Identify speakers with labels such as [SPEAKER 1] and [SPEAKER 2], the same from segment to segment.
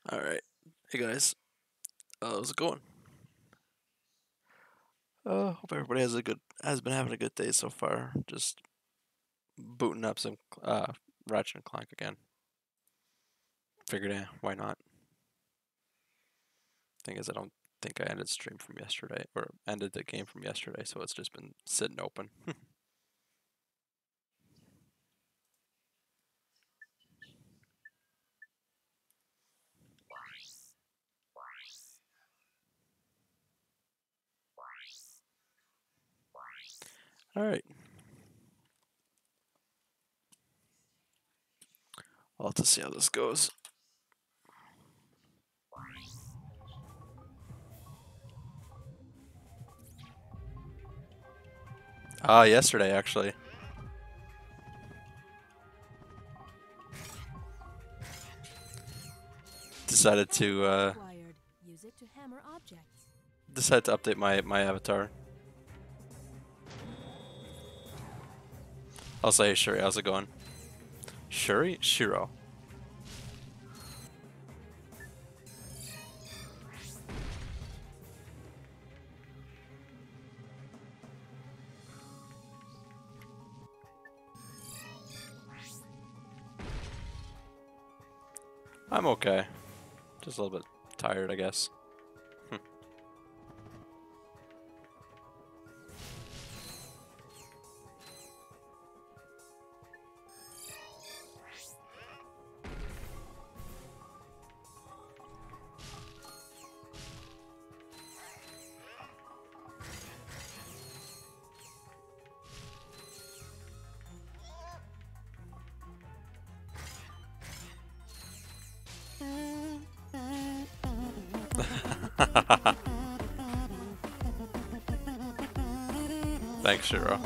[SPEAKER 1] All right. Hey guys. How's it going? Hope everybody has been having a good day so far. Just booting up some Ratchet and Clank again. Figured, why not? Thing is, I don't think I ended stream from yesterday or ended the game from yesterday, so it's just been sitting open. All right. I'll have to see how this goes. Yesterday actually. Decided to
[SPEAKER 2] Use it to hammer objects.
[SPEAKER 1] decided to update my avatar. I'll say Shuri. How's it going? Shuri? Shiro. I'm okay. Just a little bit tired, I guess. Thanks, Shiro.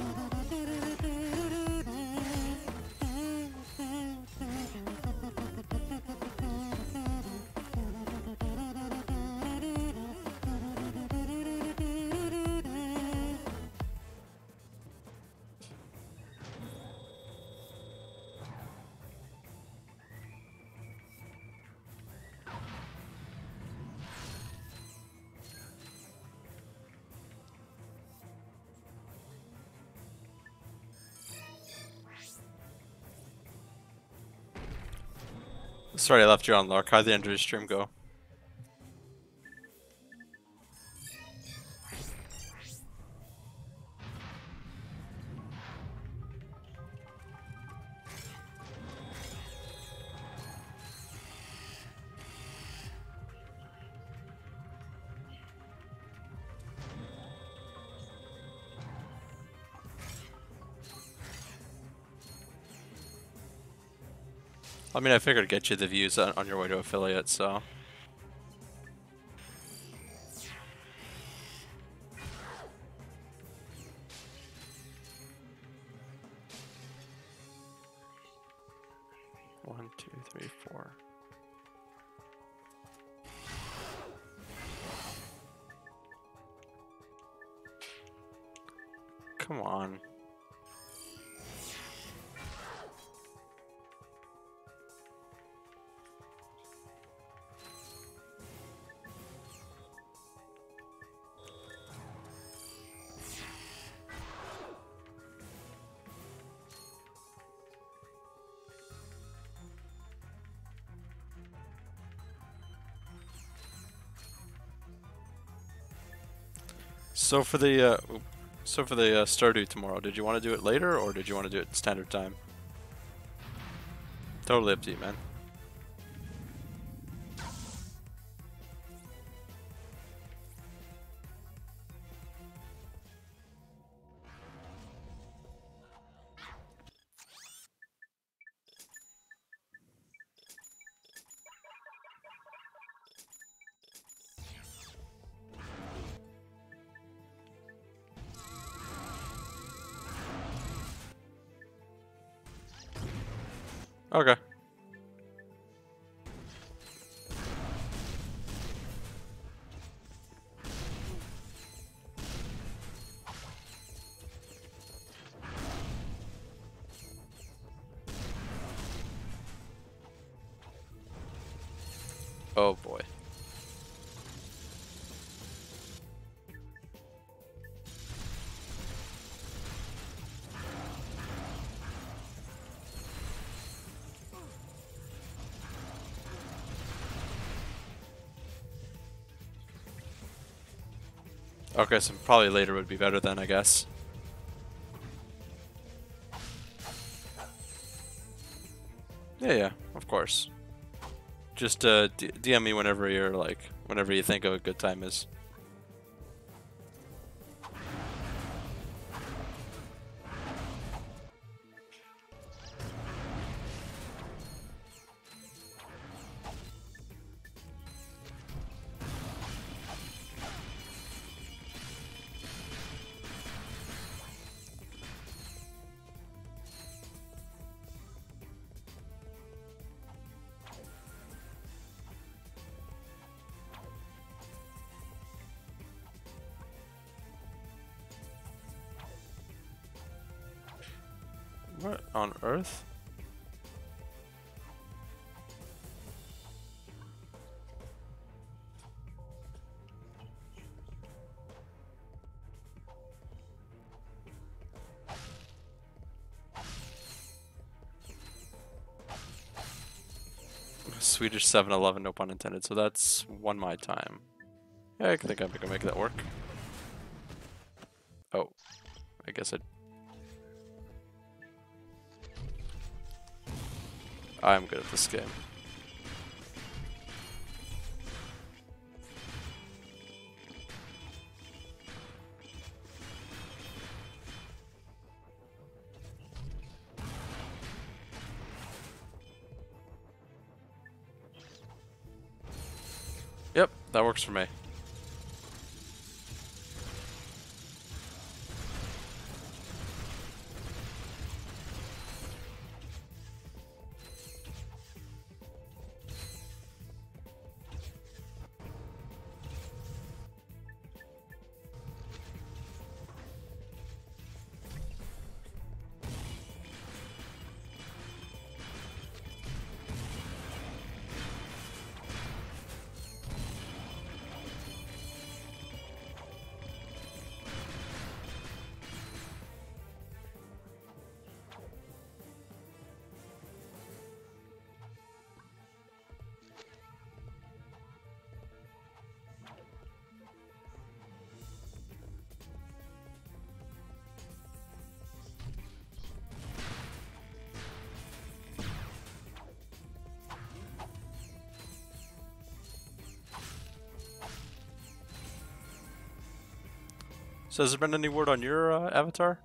[SPEAKER 1] Sorry I left you on Lark. How'd the end of your stream go? I mean, I figured I'd get you the views on your way to affiliate, so. One, two, three, four. Come on. So for the Stardew tomorrow, did you want to do it later or did you want to do it standard time? Totally up to you, man. Okay. Oh, Okay, so probably later would be better then, I guess. Yeah, yeah, of course. Just DM me whenever you're like, whenever you think a good time is. What on earth? Swedish 7-Eleven, no pun intended. So that's one my time. Yeah, I think I can make that work. Oh, I guess I'm good at this game. Yep, that works for me. So has there been any word on your avatar?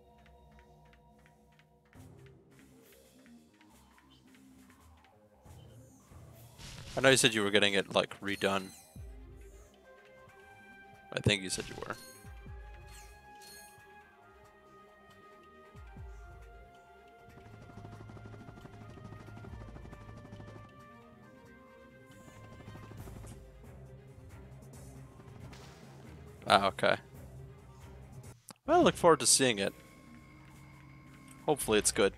[SPEAKER 1] I know you said you were getting it like redone. I think you said you were. Ah, okay. Well, I look forward to seeing it. Hopefully it's good.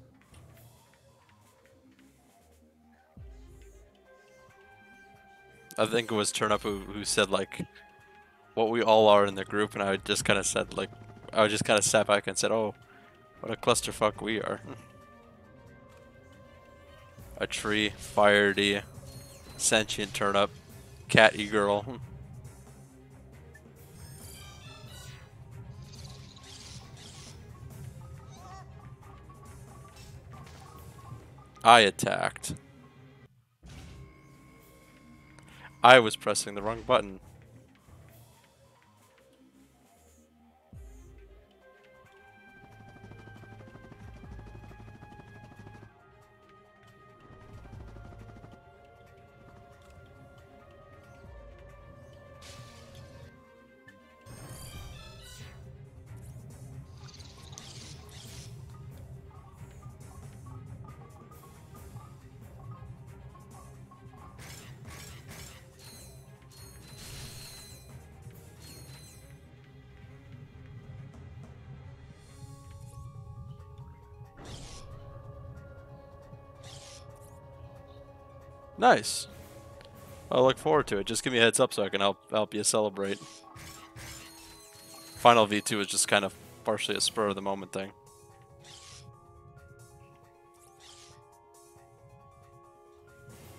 [SPEAKER 1] I think it was Turnup who said like what we all are in the group, and I just kind of said like, I just kind of sat back and said, "Oh, what a clusterfuck we are." A tree, fire D, sentient Turnup, cat e-girl. I attacked. I was pressing the wrong button. Nice. I look forward to it. Just give me a heads up so I can help you celebrate. Final V2 is just kind of partially a spur of the moment thing.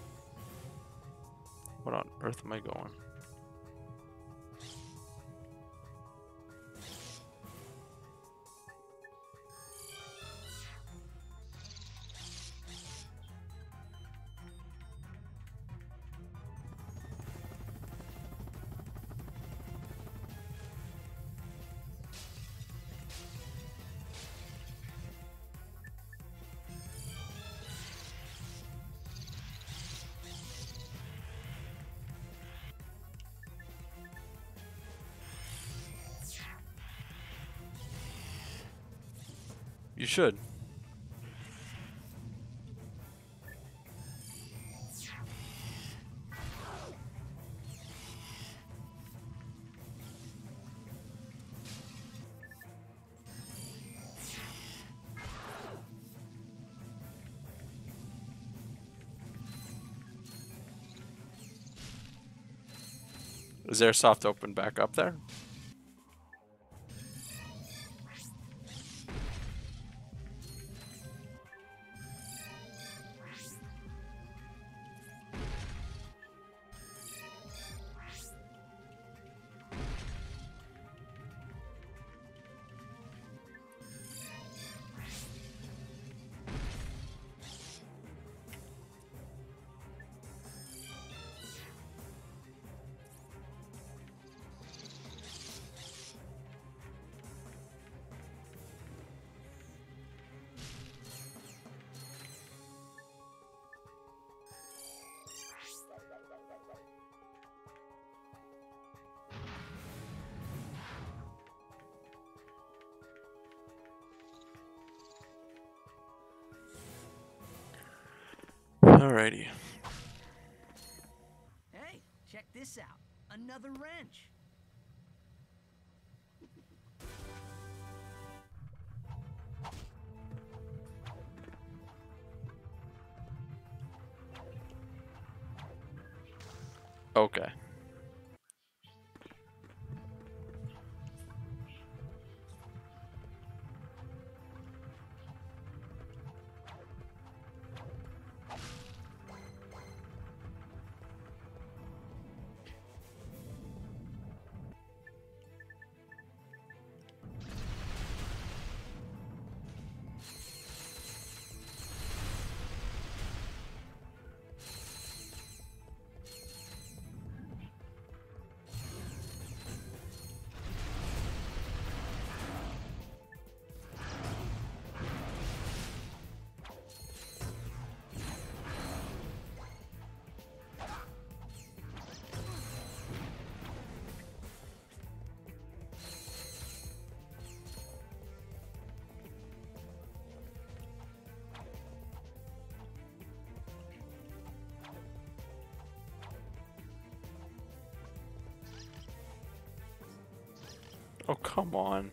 [SPEAKER 1] What on earth am I going? You should. Is there a soft open back up there? Alrighty.
[SPEAKER 3] Hey, check this out. Another wrench.
[SPEAKER 1] Okay. Oh, come on.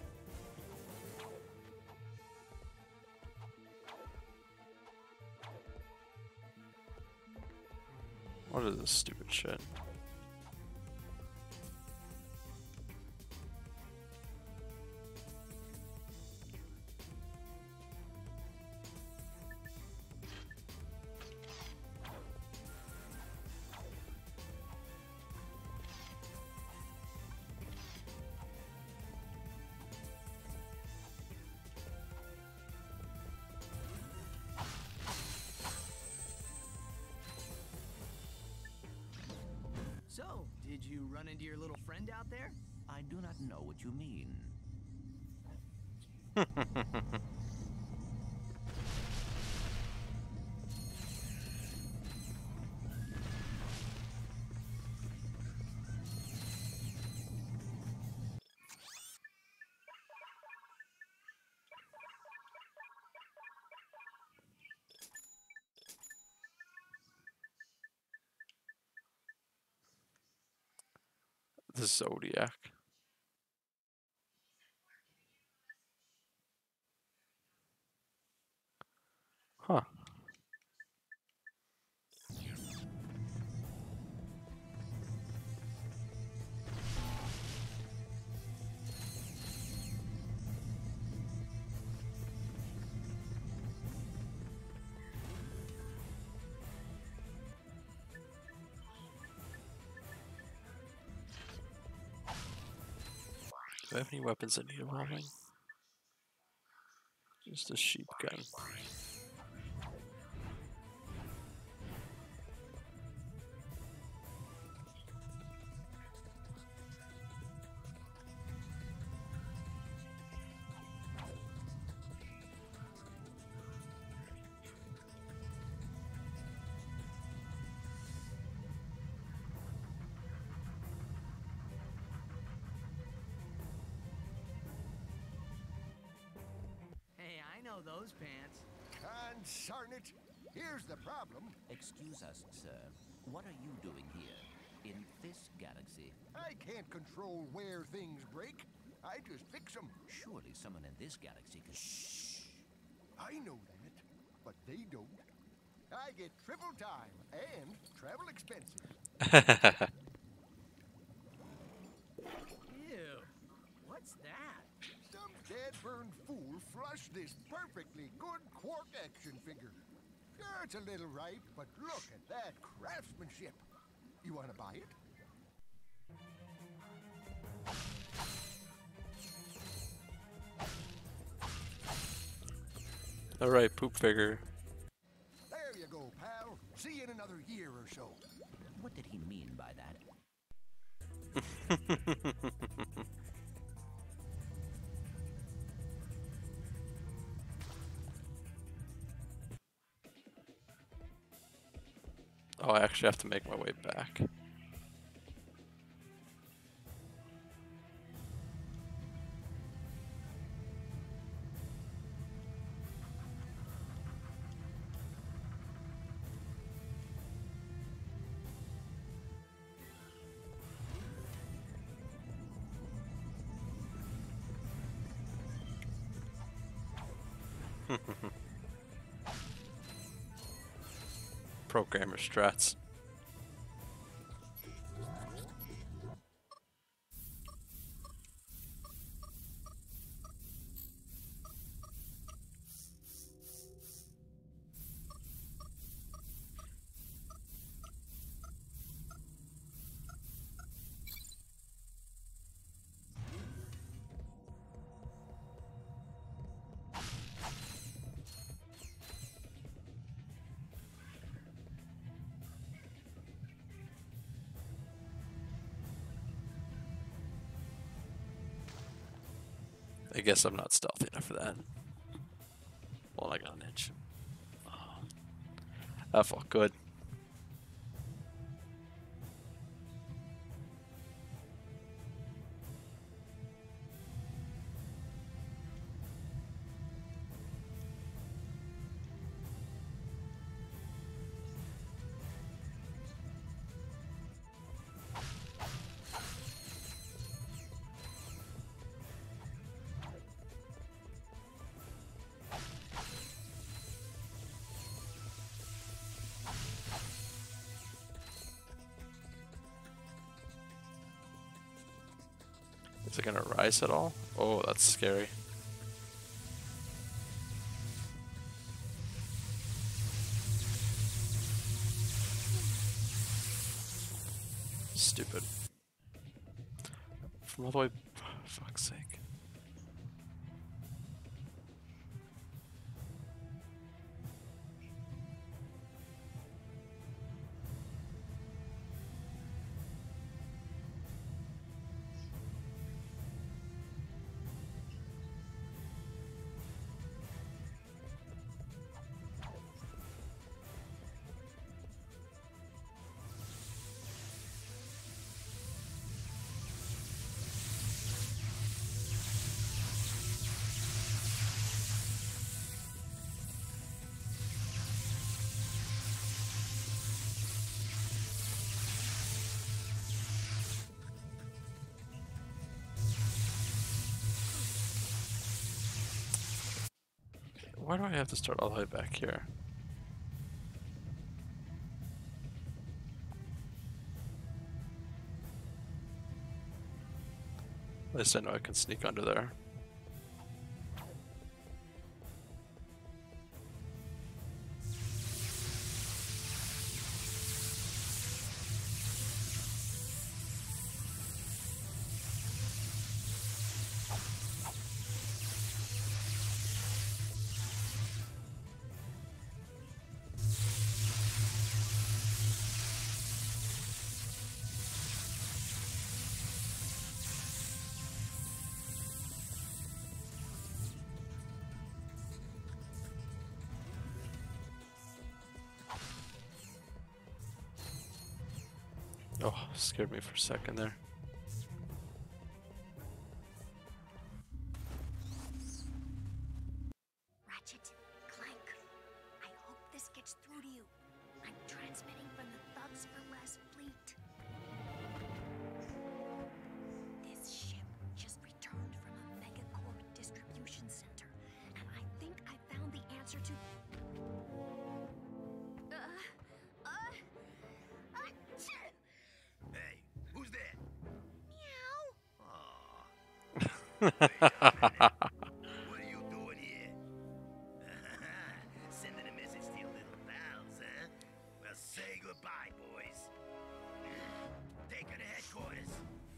[SPEAKER 1] What is this stupid shit?
[SPEAKER 3] So, did you run into your little friend out there?
[SPEAKER 4] I do not know what you mean.
[SPEAKER 1] The Zodiac. Huh. Do I have any weapons that need evolving? Just a sheep gun.
[SPEAKER 3] Hey, know those pants.
[SPEAKER 5] Consarn it! Here's the problem.
[SPEAKER 4] Excuse us, sir. What are you doing here? In this galaxy?
[SPEAKER 5] I can't control where things break. I just fix them.
[SPEAKER 4] Surely someone in this galaxy can...
[SPEAKER 5] Shh! I know that, but they don't. I get triple time and travel expenses.
[SPEAKER 3] Ew. What's that?
[SPEAKER 5] Some dead-burned fool flushed this perfectly good Quark action figure. Yeah, it's a little ripe, but look at that craftsmanship. You want to buy it?
[SPEAKER 1] All right, poop figure.
[SPEAKER 5] There you go, pal. See you in another year or so.
[SPEAKER 4] What did he mean by that?
[SPEAKER 1] Oh, I actually have to make my way back. Programmer strats. I guess I'm not stealthy enough for that. Well, I got an inch. Oh, that felt good. Is it gonna rise at all? Oh, that's scary. Stupid. From all the way, fuck's sake. Why do I have to start all the way back here? At least I know I can sneak under there. Oh, scared me for a second there.
[SPEAKER 2] Ratchet, I'm transmitting from the Thugs for Less fleet. This ship just returned from a Megacorp distribution center, and I think I found the answer to.
[SPEAKER 6] Hey, who's there?
[SPEAKER 2] Meow.
[SPEAKER 6] What are you doing here? Sending a message to your little pals, huh? Well, say goodbye, boys. Take her to headquarters.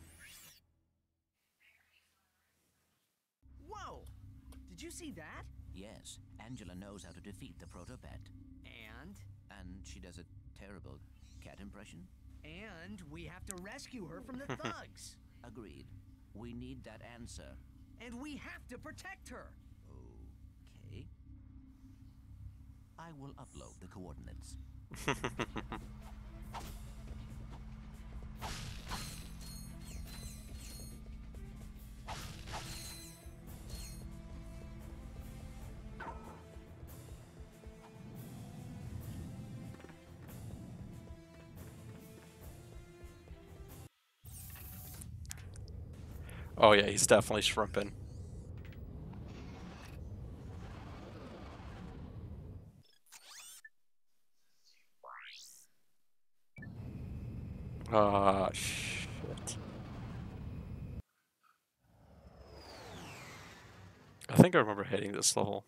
[SPEAKER 3] Whoa! Did you see that?
[SPEAKER 4] Yes, Angela knows how to defeat the Protopet.
[SPEAKER 3] And
[SPEAKER 4] And she does a terrible cat impression?
[SPEAKER 3] we have to rescue her from the thugs.
[SPEAKER 4] Agreed. We need that answer.
[SPEAKER 3] And we have to protect her.
[SPEAKER 4] Okay. I will upload the coordinates.
[SPEAKER 1] Oh yeah, he's definitely shrimping. Ah, shit. I think I remember hitting this level.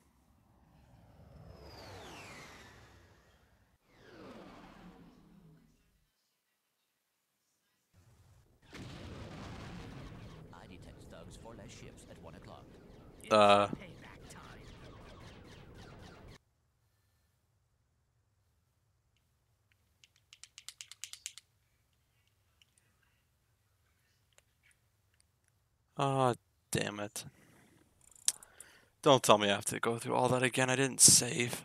[SPEAKER 4] I detect thugs for less ships at 1 o'clock.
[SPEAKER 3] It's
[SPEAKER 1] Uh.
[SPEAKER 3] payback time.
[SPEAKER 1] Ah, damn it. Don't tell me I have to go through all that again. I didn't save.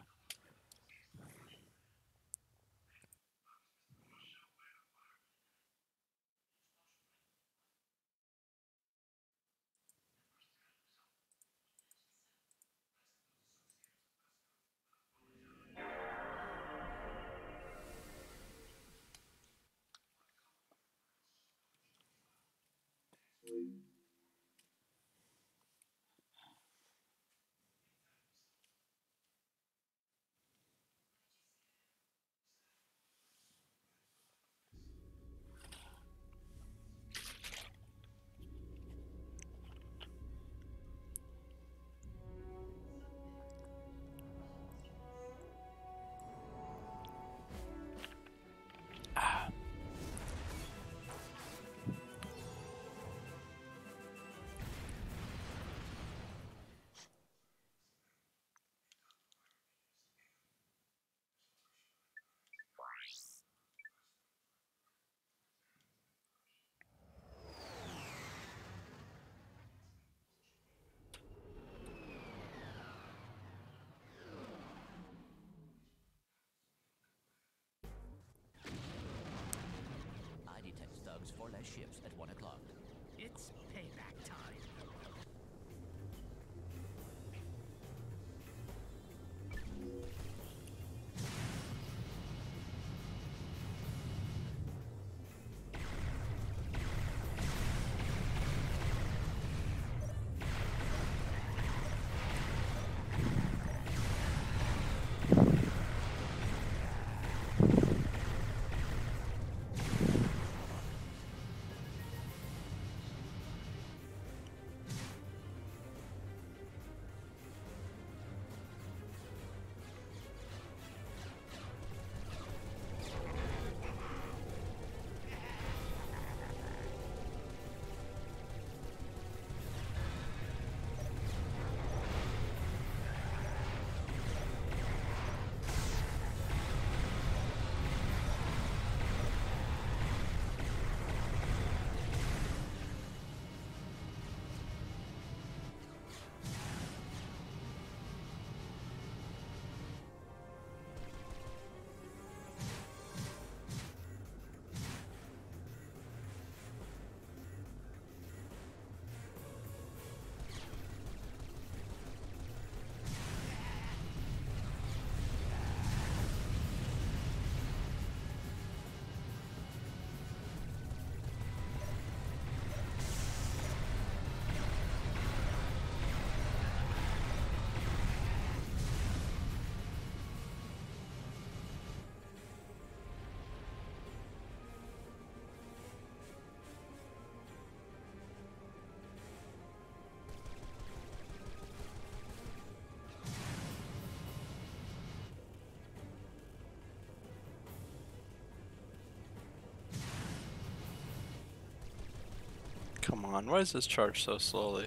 [SPEAKER 1] Come on, why is this charge so slowly?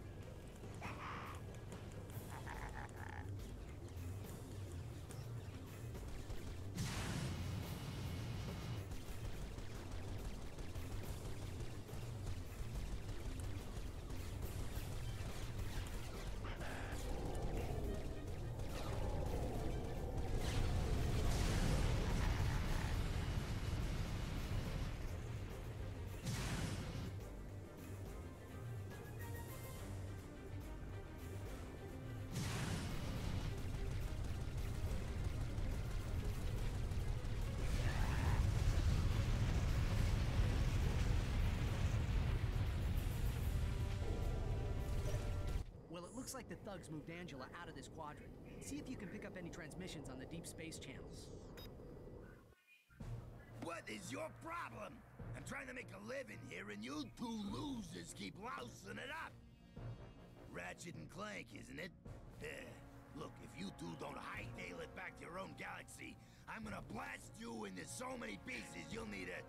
[SPEAKER 3] Well, it looks like the thugs moved Angela out of this quadrant. See if you can pick up any transmissions on the deep space channels.
[SPEAKER 6] What is your problem? I'm trying to make a living here, and you two losers keep lousing it up. Ratchet and Clank, isn't it? Look, if you two don't hightail it back to your own galaxy, I'm gonna blast you into so many pieces you'll need a,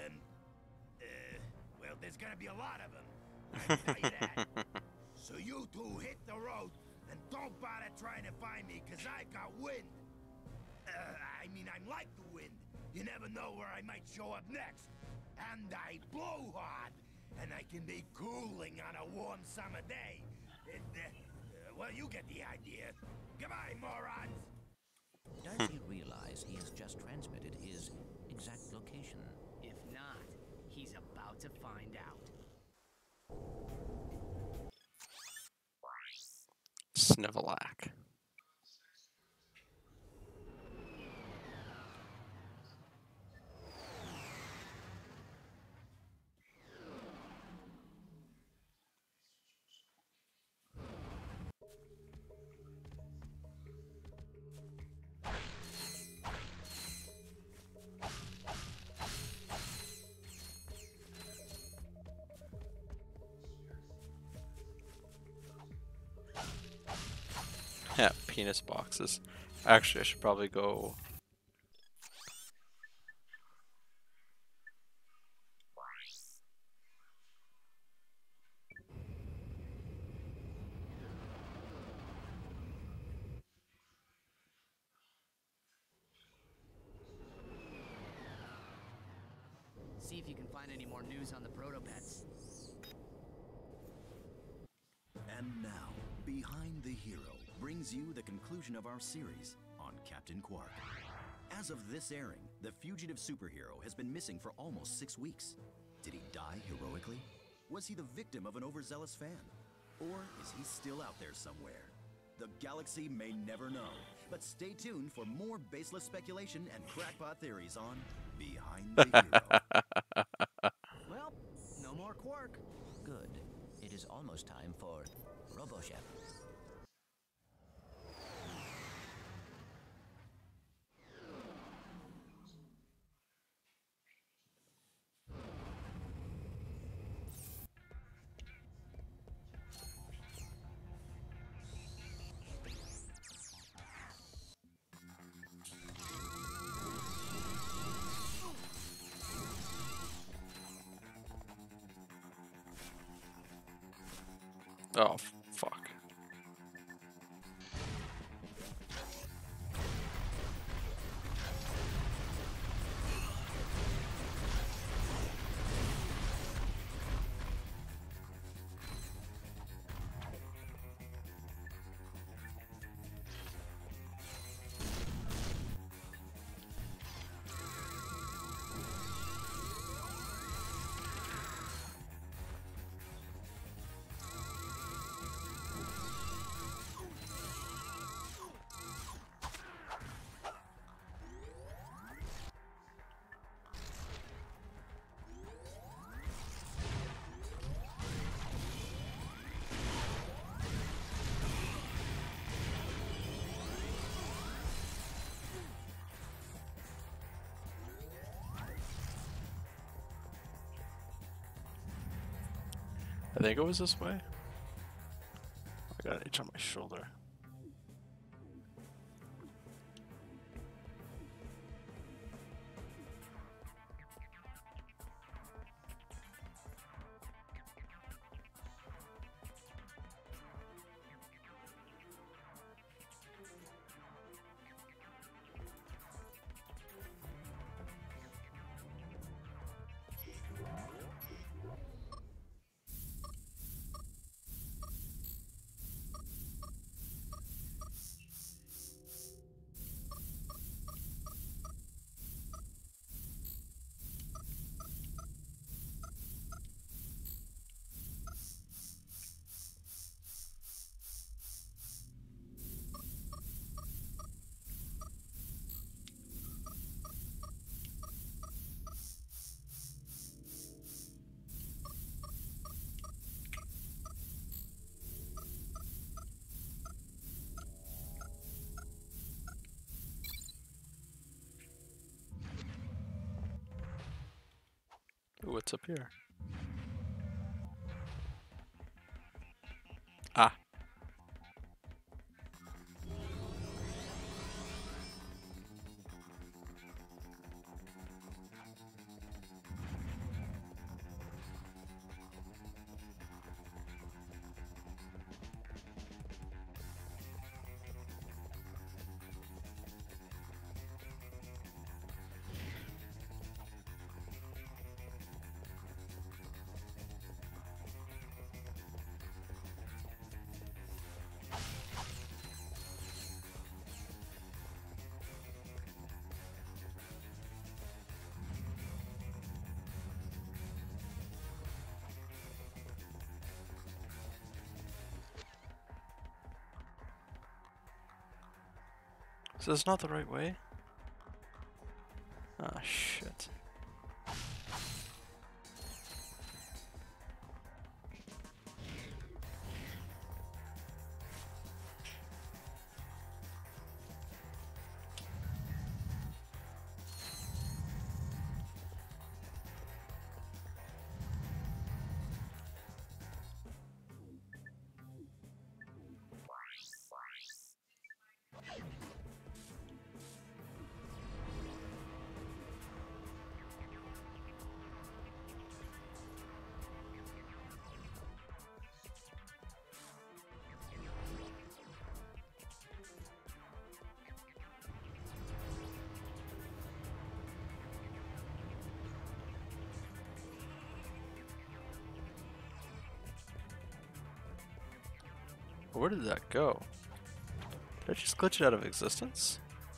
[SPEAKER 6] well, there's gonna be a lot of them. I can tell you that. So you two hit the road, and don't bother trying to find me, cause I've got wind. I mean, I'm like the wind. You never know where I might show up next. And I blow hard, and I can be cooling on a warm summer day. Well, you get the idea. Goodbye, morons!
[SPEAKER 4] Does he realize he has just transmitted his exact location?
[SPEAKER 3] If not, he's about to find out.
[SPEAKER 1] Snivelac. Yeah, penis boxes. Actually, I should probably go.
[SPEAKER 3] See if you can find any more news on the protopets.
[SPEAKER 7] And now, Behind the Hero brings you the conclusion of our series on Captain Quark. As of this airing, the fugitive superhero has been missing for almost 6 weeks. Did he die heroically? Was he the victim of an overzealous fan? Or is he still out there somewhere? The galaxy may never know, but stay tuned for more baseless speculation and crackpot theories on Behind the Hero.
[SPEAKER 3] Well, no more Quark.
[SPEAKER 4] Good. It is almost time for RoboChef.
[SPEAKER 1] Oh, fuck. I think it was this way. I got an itch on my shoulder. what's up here? Ah. Is this not the right way? Ah, shit. Where did that go? Did I just glitch it out of existence?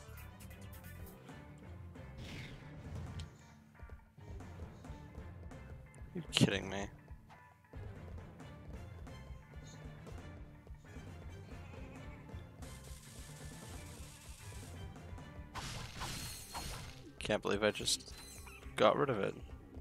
[SPEAKER 1] Are you kidding me? Can't believe I just got rid of it.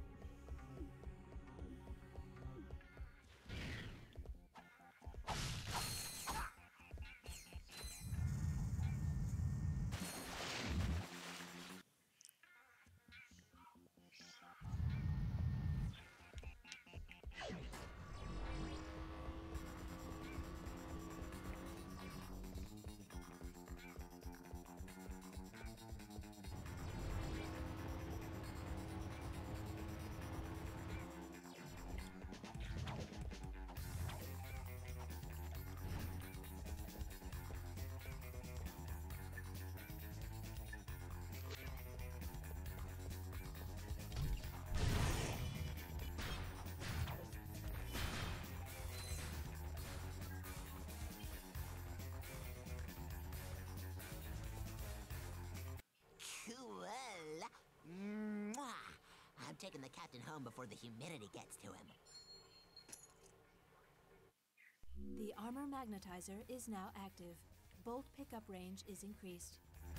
[SPEAKER 8] Cool. Mwah. I'm taking the captain home before the humidity gets to him.
[SPEAKER 9] The armor magnetizer is now active. Bolt pickup range is increased.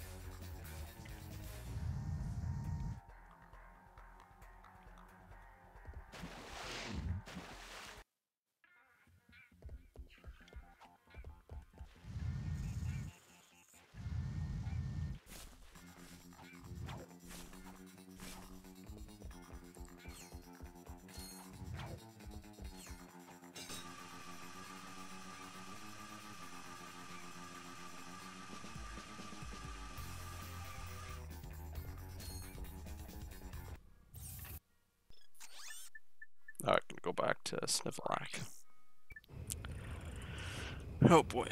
[SPEAKER 1] Now I can go back to Snifflack. Oh boy.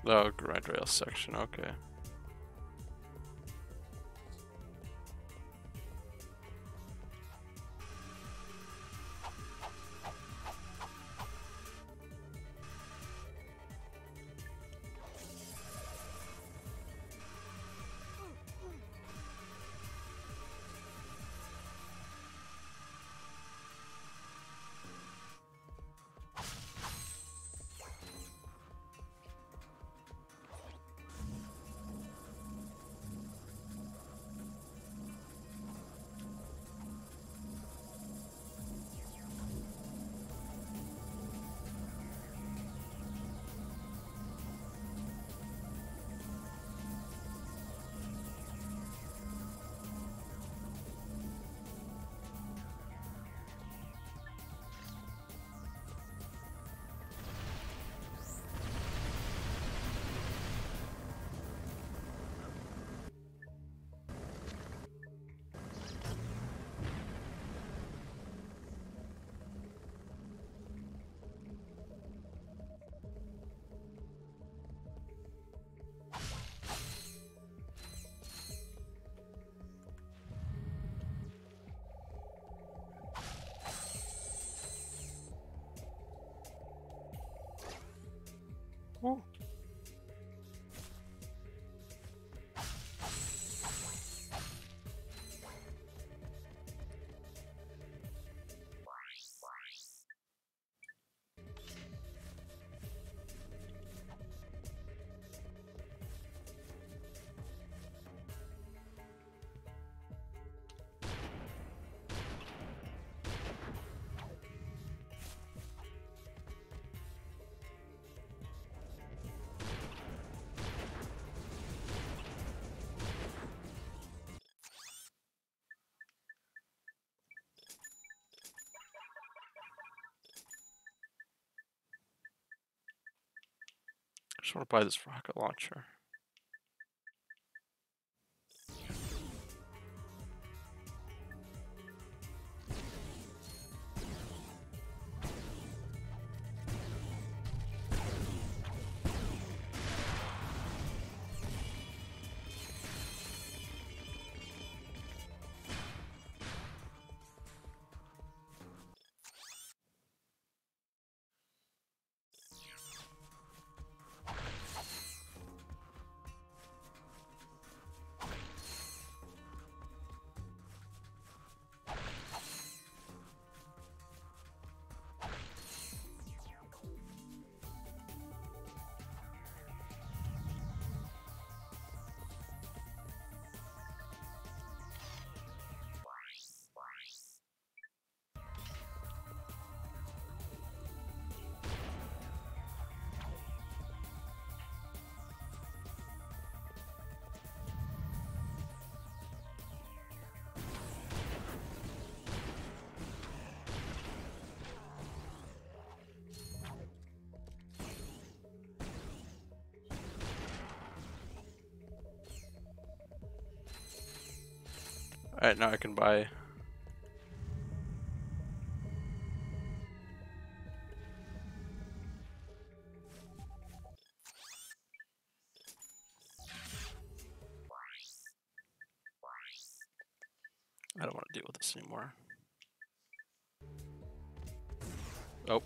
[SPEAKER 1] Oh, grind rail section, okay. Oh. I just want to buy this rocket launcher. Alright, now I can buy. I don't want to deal with this anymore. Oh.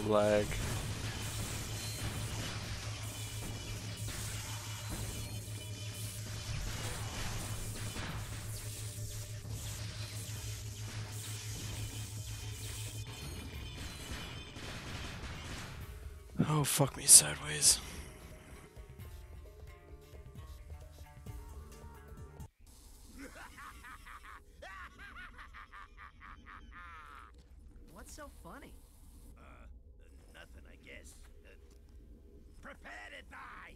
[SPEAKER 1] lag. Oh, fuck me sideways.
[SPEAKER 3] What's so funny?
[SPEAKER 6] Nothing, I guess. Prepare to die!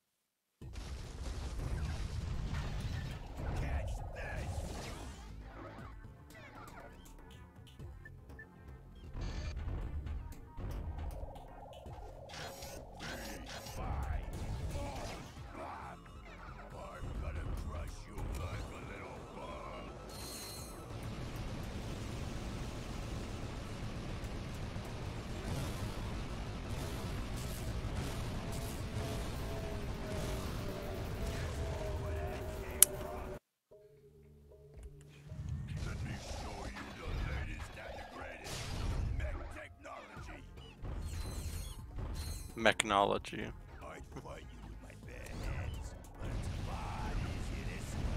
[SPEAKER 6] Catch this! I'm gonna crush you like a little bug. Let me show you the latest and the greatest mech technology.
[SPEAKER 1] Mechnology.
[SPEAKER 6] I'd fight you with my bare hands, but it's a lot easier this way.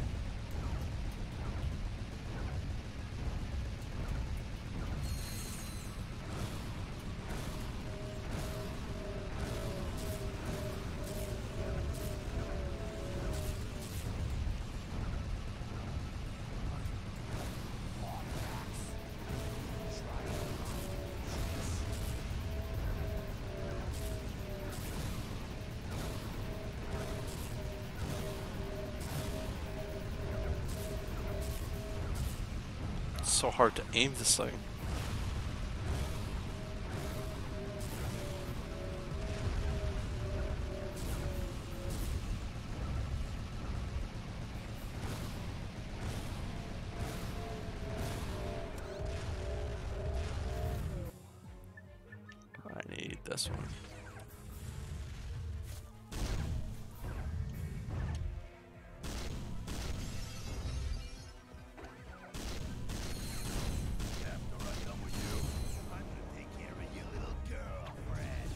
[SPEAKER 1] It's so hard to aim this thing. I need this one.
[SPEAKER 6] After I'm done with you, I'm gonna take care of your little girlfriend.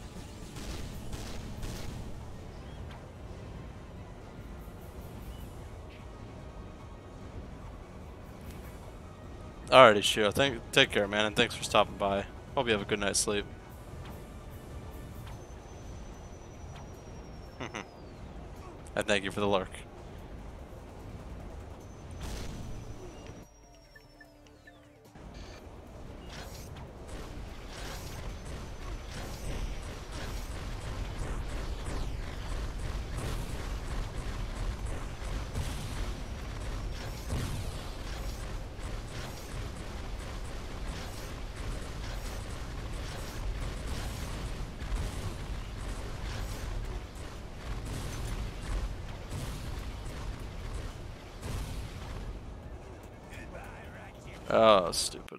[SPEAKER 1] Alrighty, Shio. Take care, man, and thanks for stopping by. Hope you have a good night's sleep. And thank you for the lurk. Oh, stupid.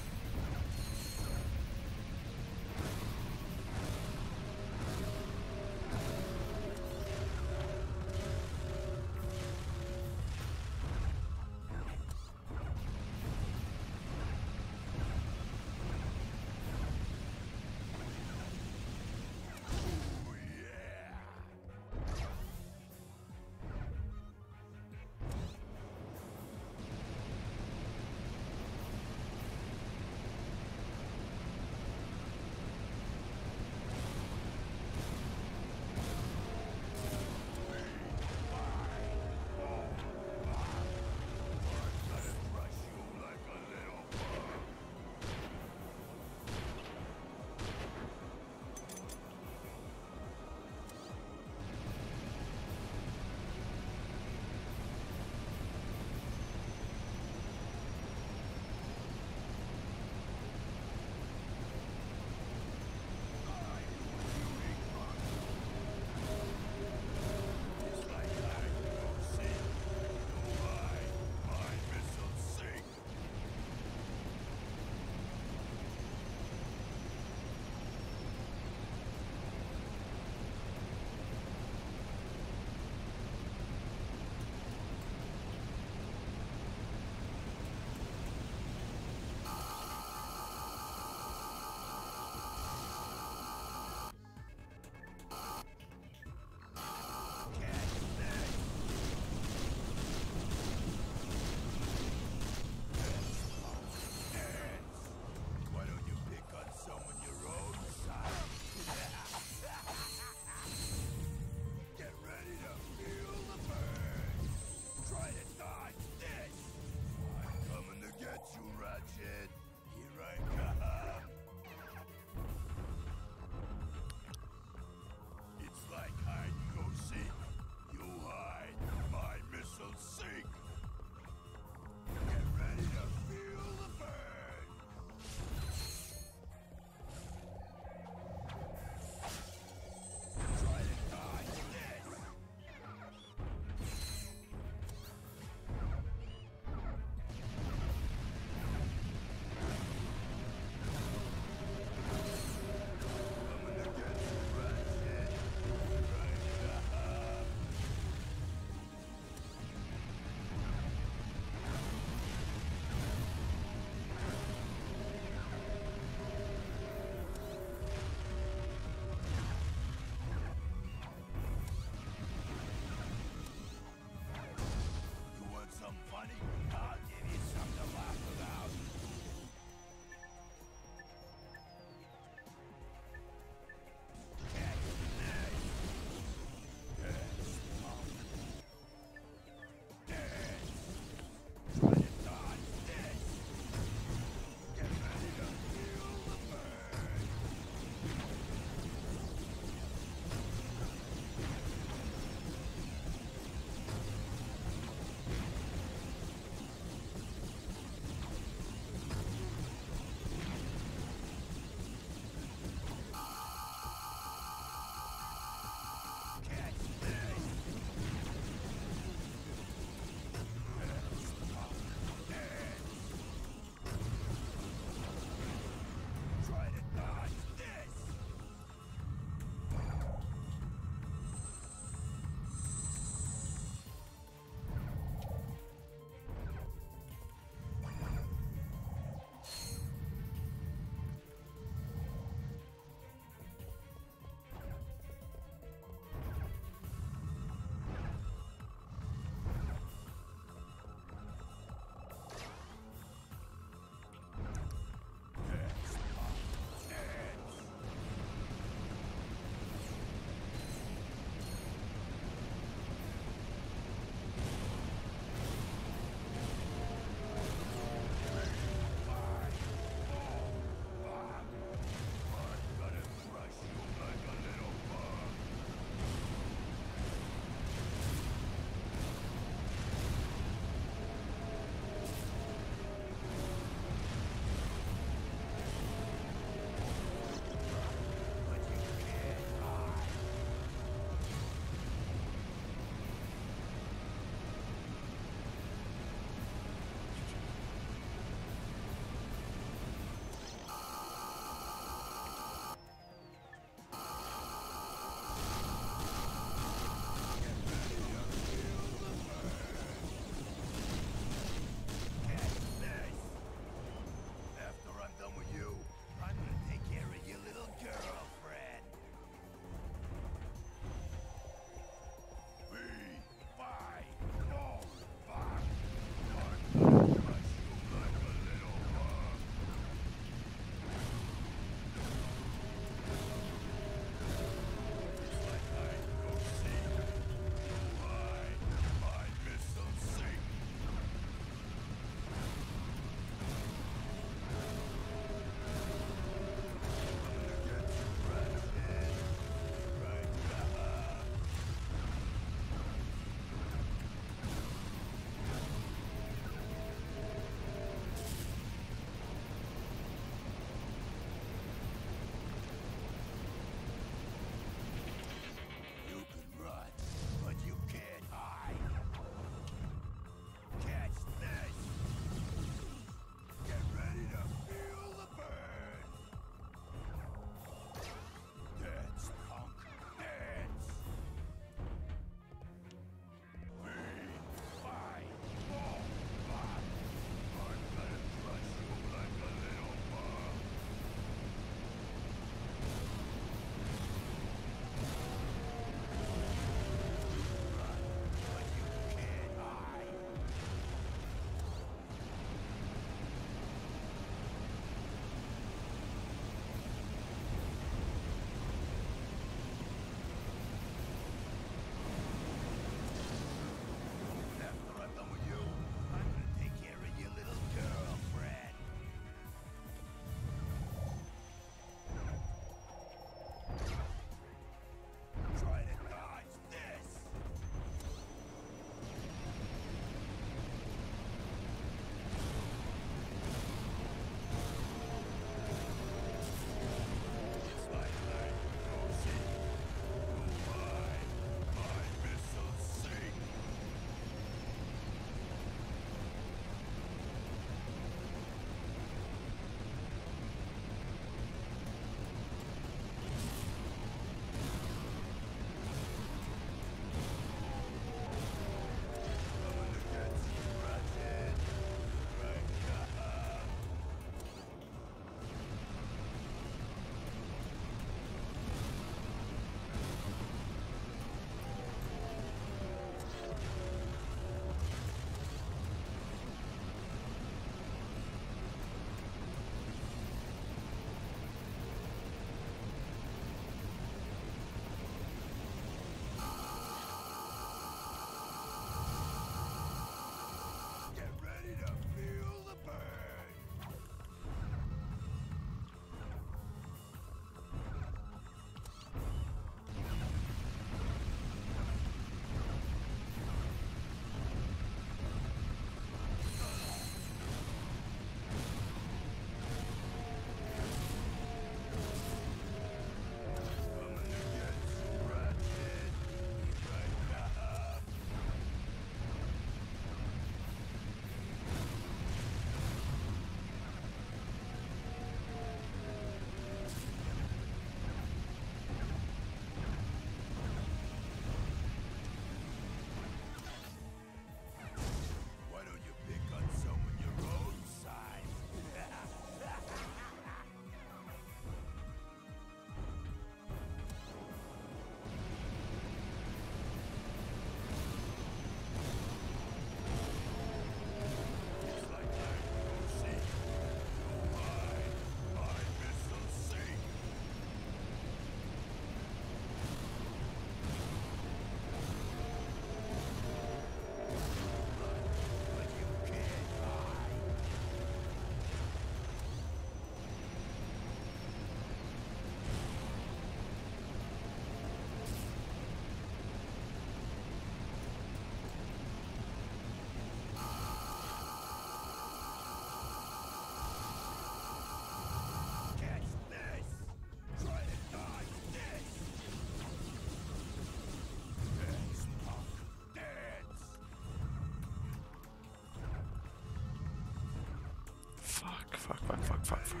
[SPEAKER 1] fuck, fuck.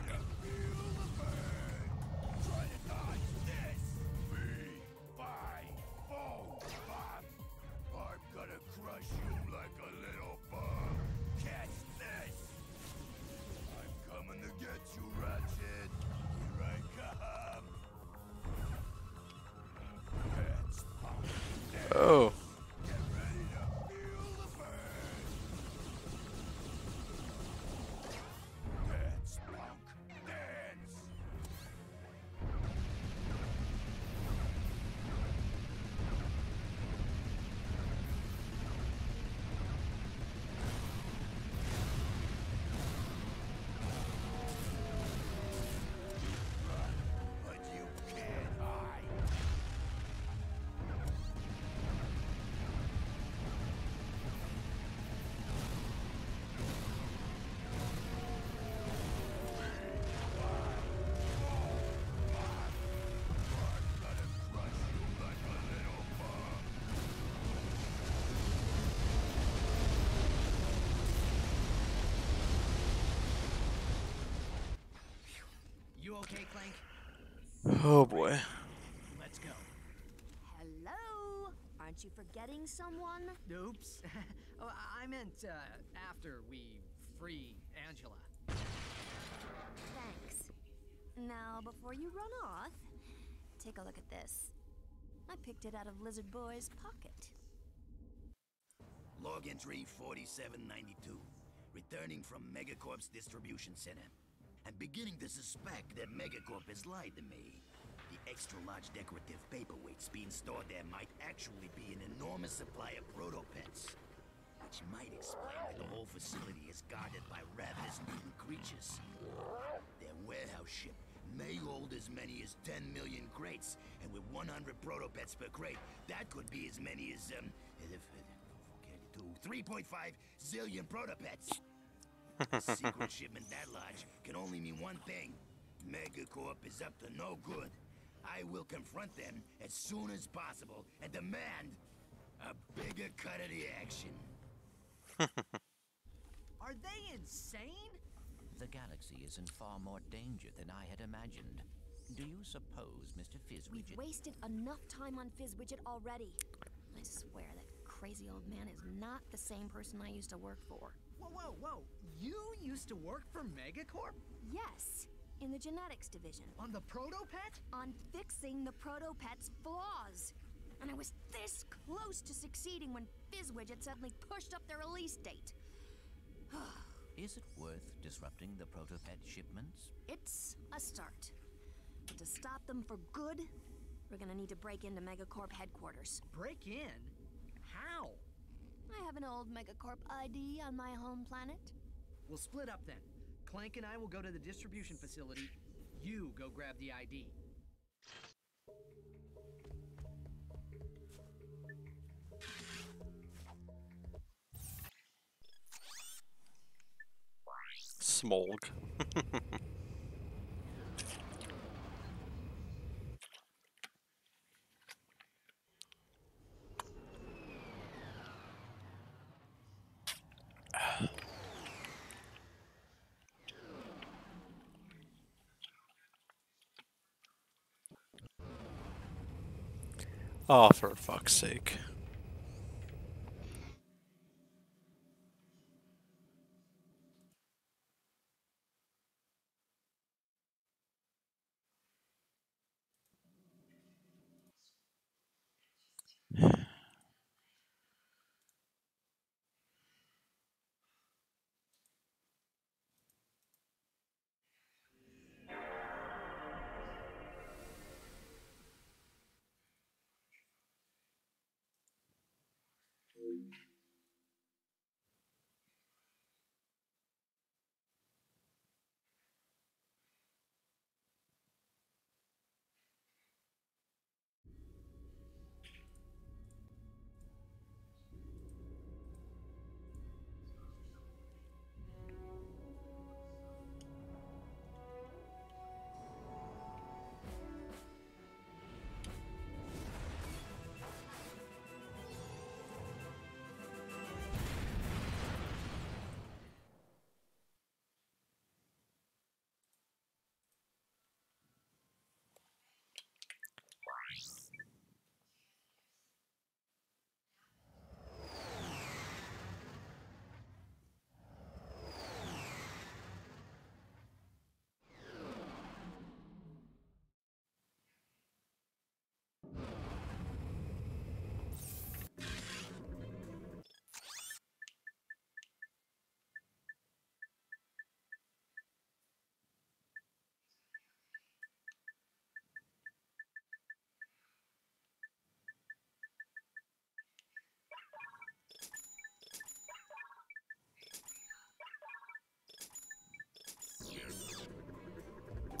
[SPEAKER 6] Try to dodge this! Me, fine, oh, Bob! I'm gonna crush you like a little bug! Catch this! I'm coming to get you, Ratchet! Here I come! That's punk.
[SPEAKER 1] Oh.
[SPEAKER 6] Get ready to feel the burn! Dance, punk, dance! But you can't hide!
[SPEAKER 3] You okay, Clank?
[SPEAKER 1] Oh boy.
[SPEAKER 3] Let's go.
[SPEAKER 2] Hello? Aren't you forgetting someone?
[SPEAKER 3] Oops. Oh, I meant after we free Angela.
[SPEAKER 2] Thanks. Now, before you run off, take a look at this. I picked it out of Lizard Boy's pocket.
[SPEAKER 4] Log entry 4792. Returning from Megacorp's distribution center. I'm beginning to suspect that Megacorp has lied to me. The extra-large decorative paperweights being stored there might actually be an enormous supply of protopets. Which might explain why the whole facility is guarded by ravenous mutant creatures. Their warehouse ship may hold as many as 10 million crates, and with 100 protopets per crate, that could be as many as, 3.5 zillion protopets. A secret shipment that large can only mean one thing. Megacorp is up to no good. I will confront them as soon as possible and demand a bigger cut of the action.
[SPEAKER 3] Are they insane?
[SPEAKER 4] The galaxy is in far more danger than I had imagined. Do you suppose, Mr.
[SPEAKER 2] We've
[SPEAKER 4] Fizzwidget?
[SPEAKER 2] wasted enough time on Fizzwidget already. I swear that crazy old man is not the same person I used to work for.
[SPEAKER 3] Whoa, whoa, whoa. You used to work for Megacorp?
[SPEAKER 2] Yes, in the genetics division.
[SPEAKER 3] On the Protopet?
[SPEAKER 2] On fixing the Protopet's flaws. And I was this close to succeeding when Fizzwidget suddenly pushed up their release date.
[SPEAKER 4] Is it worth disrupting the protopet shipments?
[SPEAKER 2] It's a start. But to stop them for good, we're gonna need to break into Megacorp headquarters.
[SPEAKER 3] Break in? How?
[SPEAKER 2] I have an old Megacorp ID on my home planet.
[SPEAKER 3] We'll split up then. Clank and I will go to the distribution facility. You go grab the ID.
[SPEAKER 1] Smolg. Oh, for fuck's sake.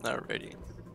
[SPEAKER 1] Alrighty.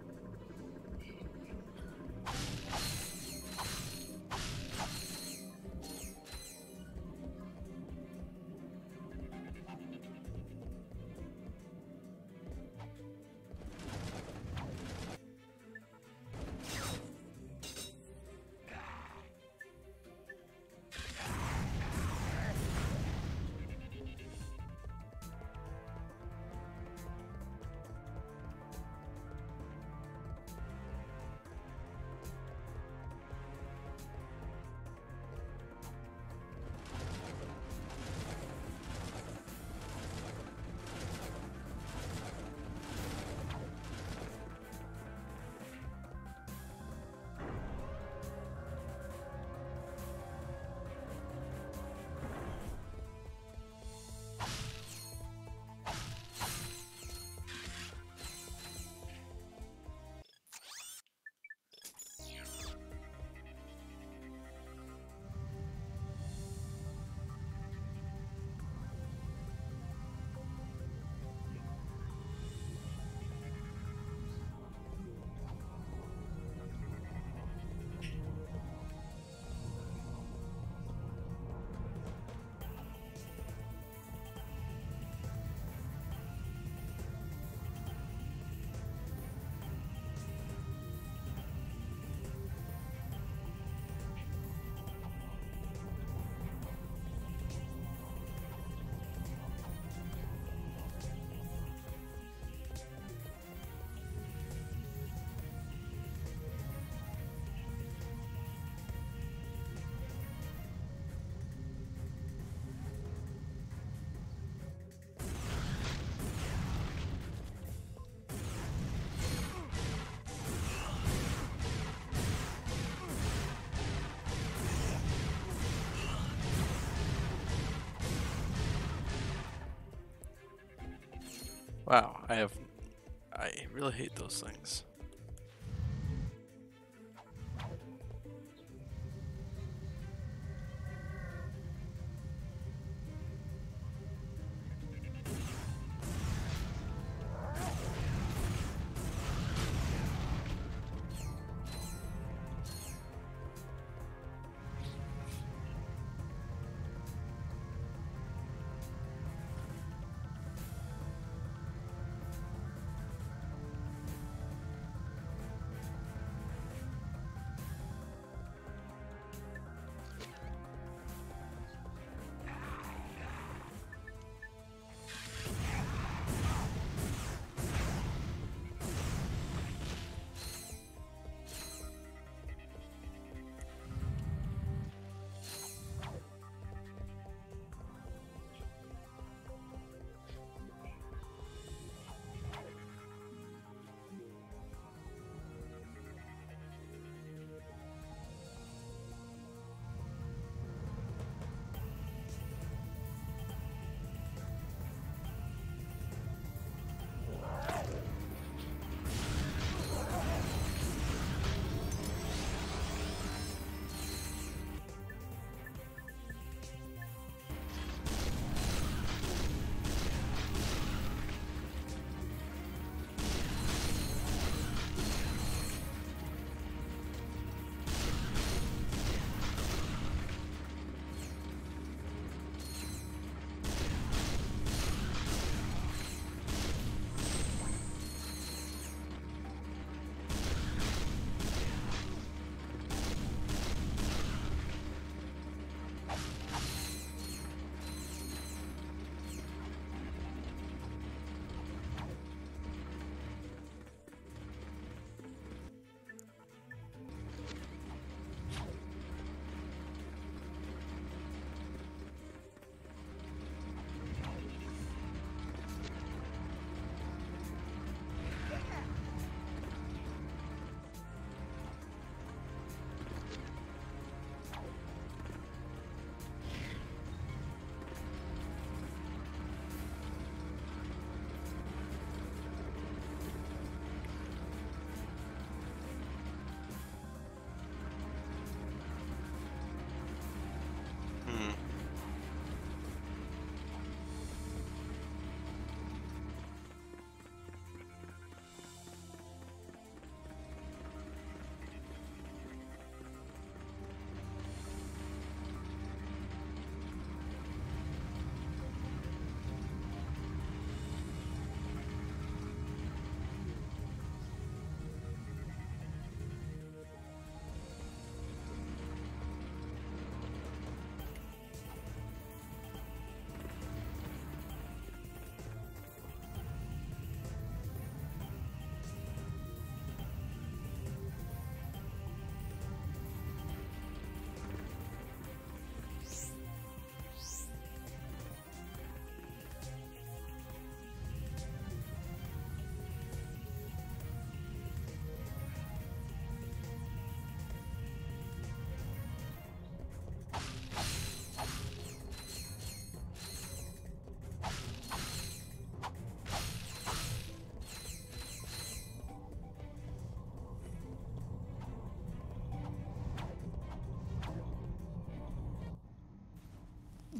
[SPEAKER 1] Wow, I really hate those things.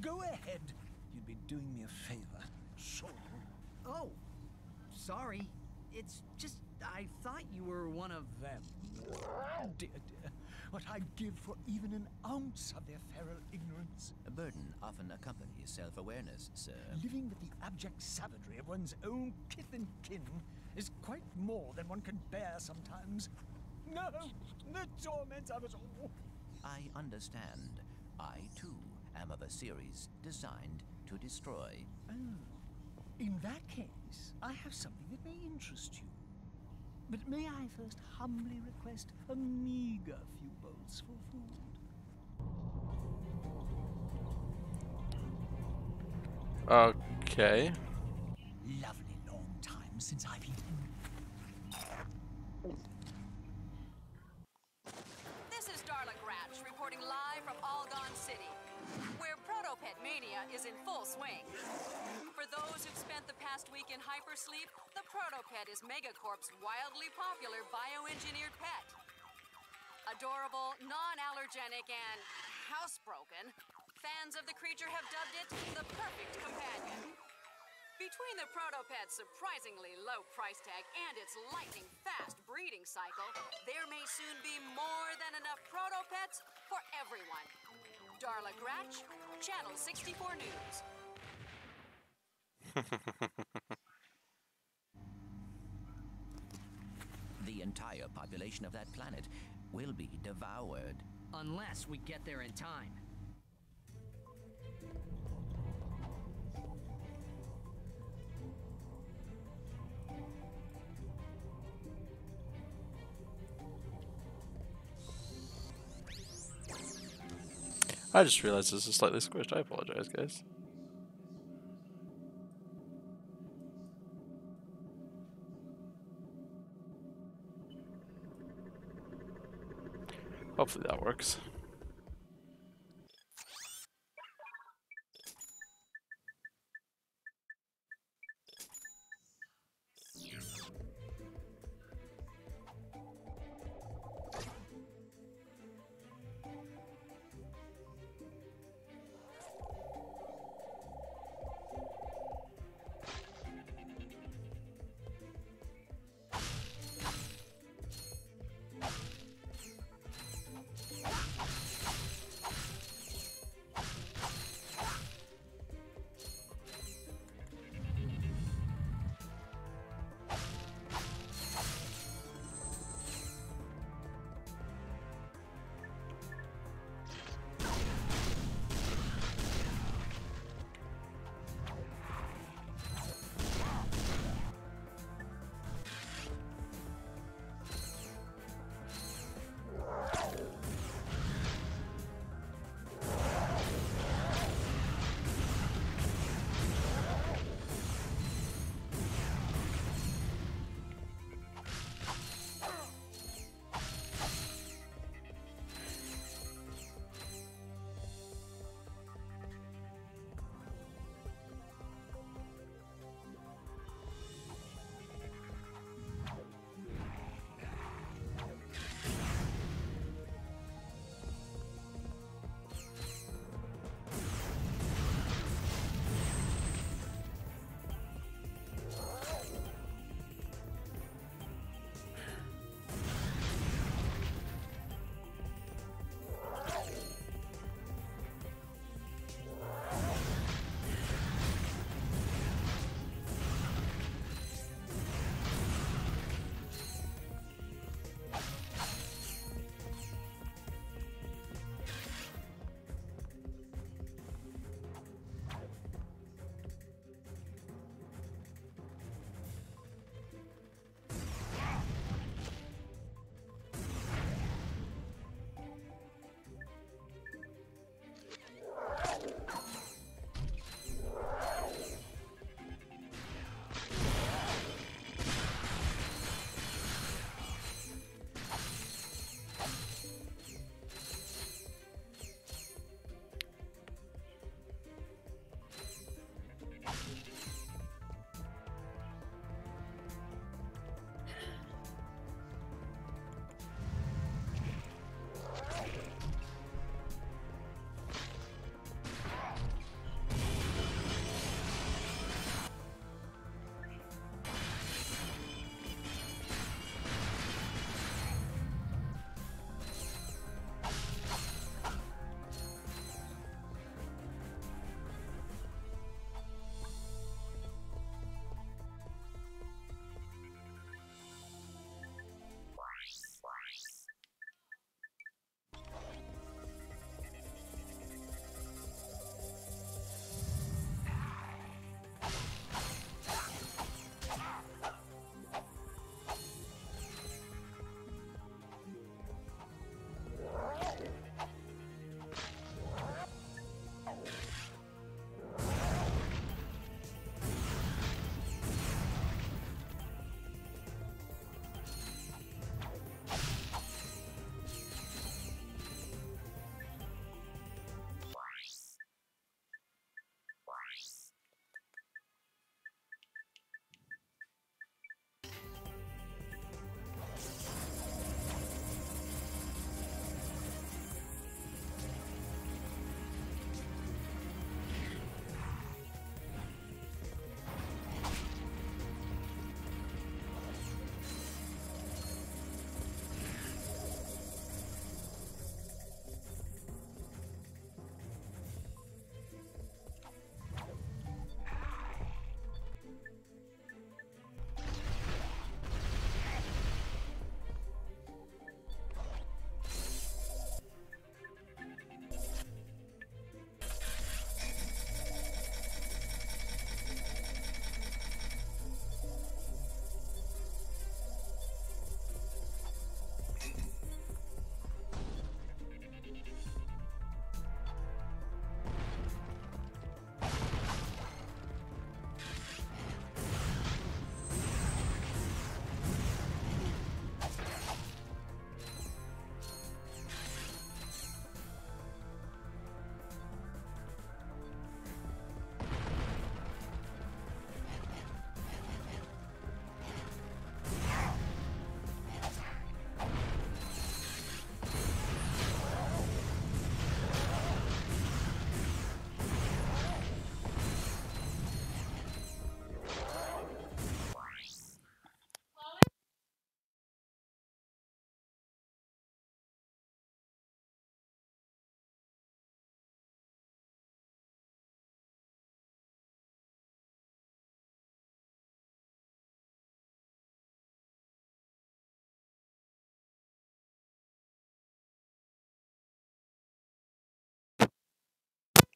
[SPEAKER 10] Go ahead. You'd be doing me a favor. So.
[SPEAKER 3] Oh, sorry. It's just I thought you were one of
[SPEAKER 10] Them. Dear, dear, what I'd give for even an ounce of their feral ignorance.
[SPEAKER 11] A burden often accompanies self-awareness, sir.
[SPEAKER 10] Living with the abject savagery of one's own kith and kin is quite more than one can bear sometimes. No, the torment of it all.
[SPEAKER 11] I understand. I, too, am of a series designed to destroy.
[SPEAKER 10] Oh, in that case, I have something that may interest you. But may I first humbly request a meager few bolts for food?
[SPEAKER 1] Okay.
[SPEAKER 10] Lovely long time since I've eaten.
[SPEAKER 12] This is Darla Gratch reporting live from Algon City, where Protopet Mania is in full swing. For those who've spent the past week in hypersleep, the Protopet is Megacorp's wildly popular bioengineered pet. Adorable, non-allergenic, and housebroken, fans of the creature have dubbed it the perfect companion. Between the Protopet's surprisingly low price tag and its lightning-fast breeding cycle, there may soon be more than enough Protopets for everyone. Darla Gratch, Channel 64 News.
[SPEAKER 11] The entire population of that planet will be devoured.
[SPEAKER 3] unless we get there in time.
[SPEAKER 1] I just realized this is slightly squished. I apologize, guys. Hopefully that works.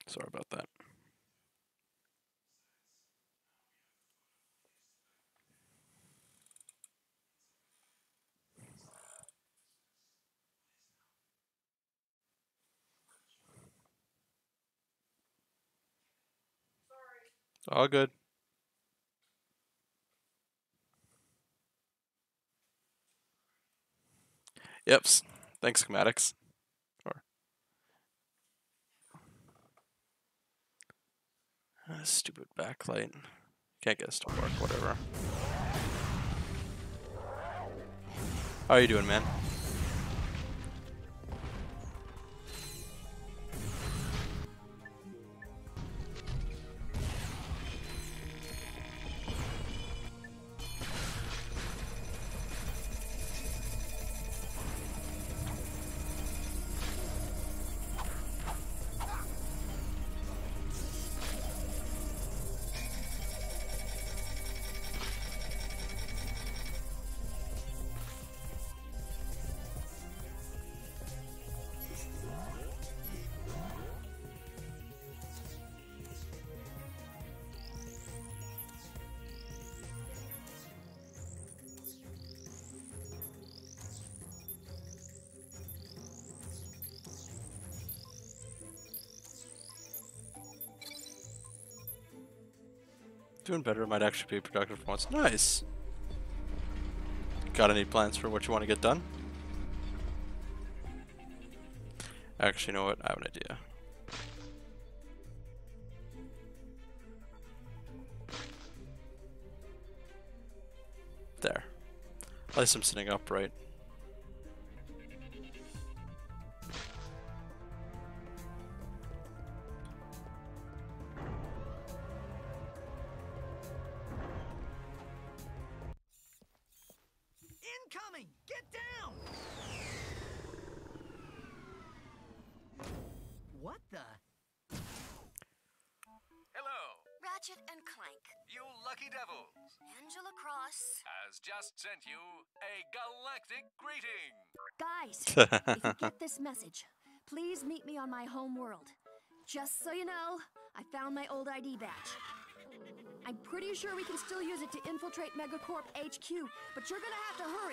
[SPEAKER 1] Sorry about that. All good. Yep. Thanks, schematics. Or stupid backlight. Can't get us to work. Whatever. How are you doing, man? Doing better might actually be productive for once. Nice. Got any plans for what you want to get done? Actually, you know what? I have an idea. There. At least I'm sitting upright.
[SPEAKER 3] Incoming! Get down! What the?
[SPEAKER 13] Hello,
[SPEAKER 2] Ratchet and Clank.
[SPEAKER 13] you lucky devils.
[SPEAKER 2] Angela Cross.
[SPEAKER 13] Has just sent you a galactic greeting.
[SPEAKER 2] Guys, if you get this message, please meet me on my home world. Just so you know, I found my old ID badge. I'm pretty sure we can still use it to infiltrate Megacorp HQ, but you're gonna have to hurry.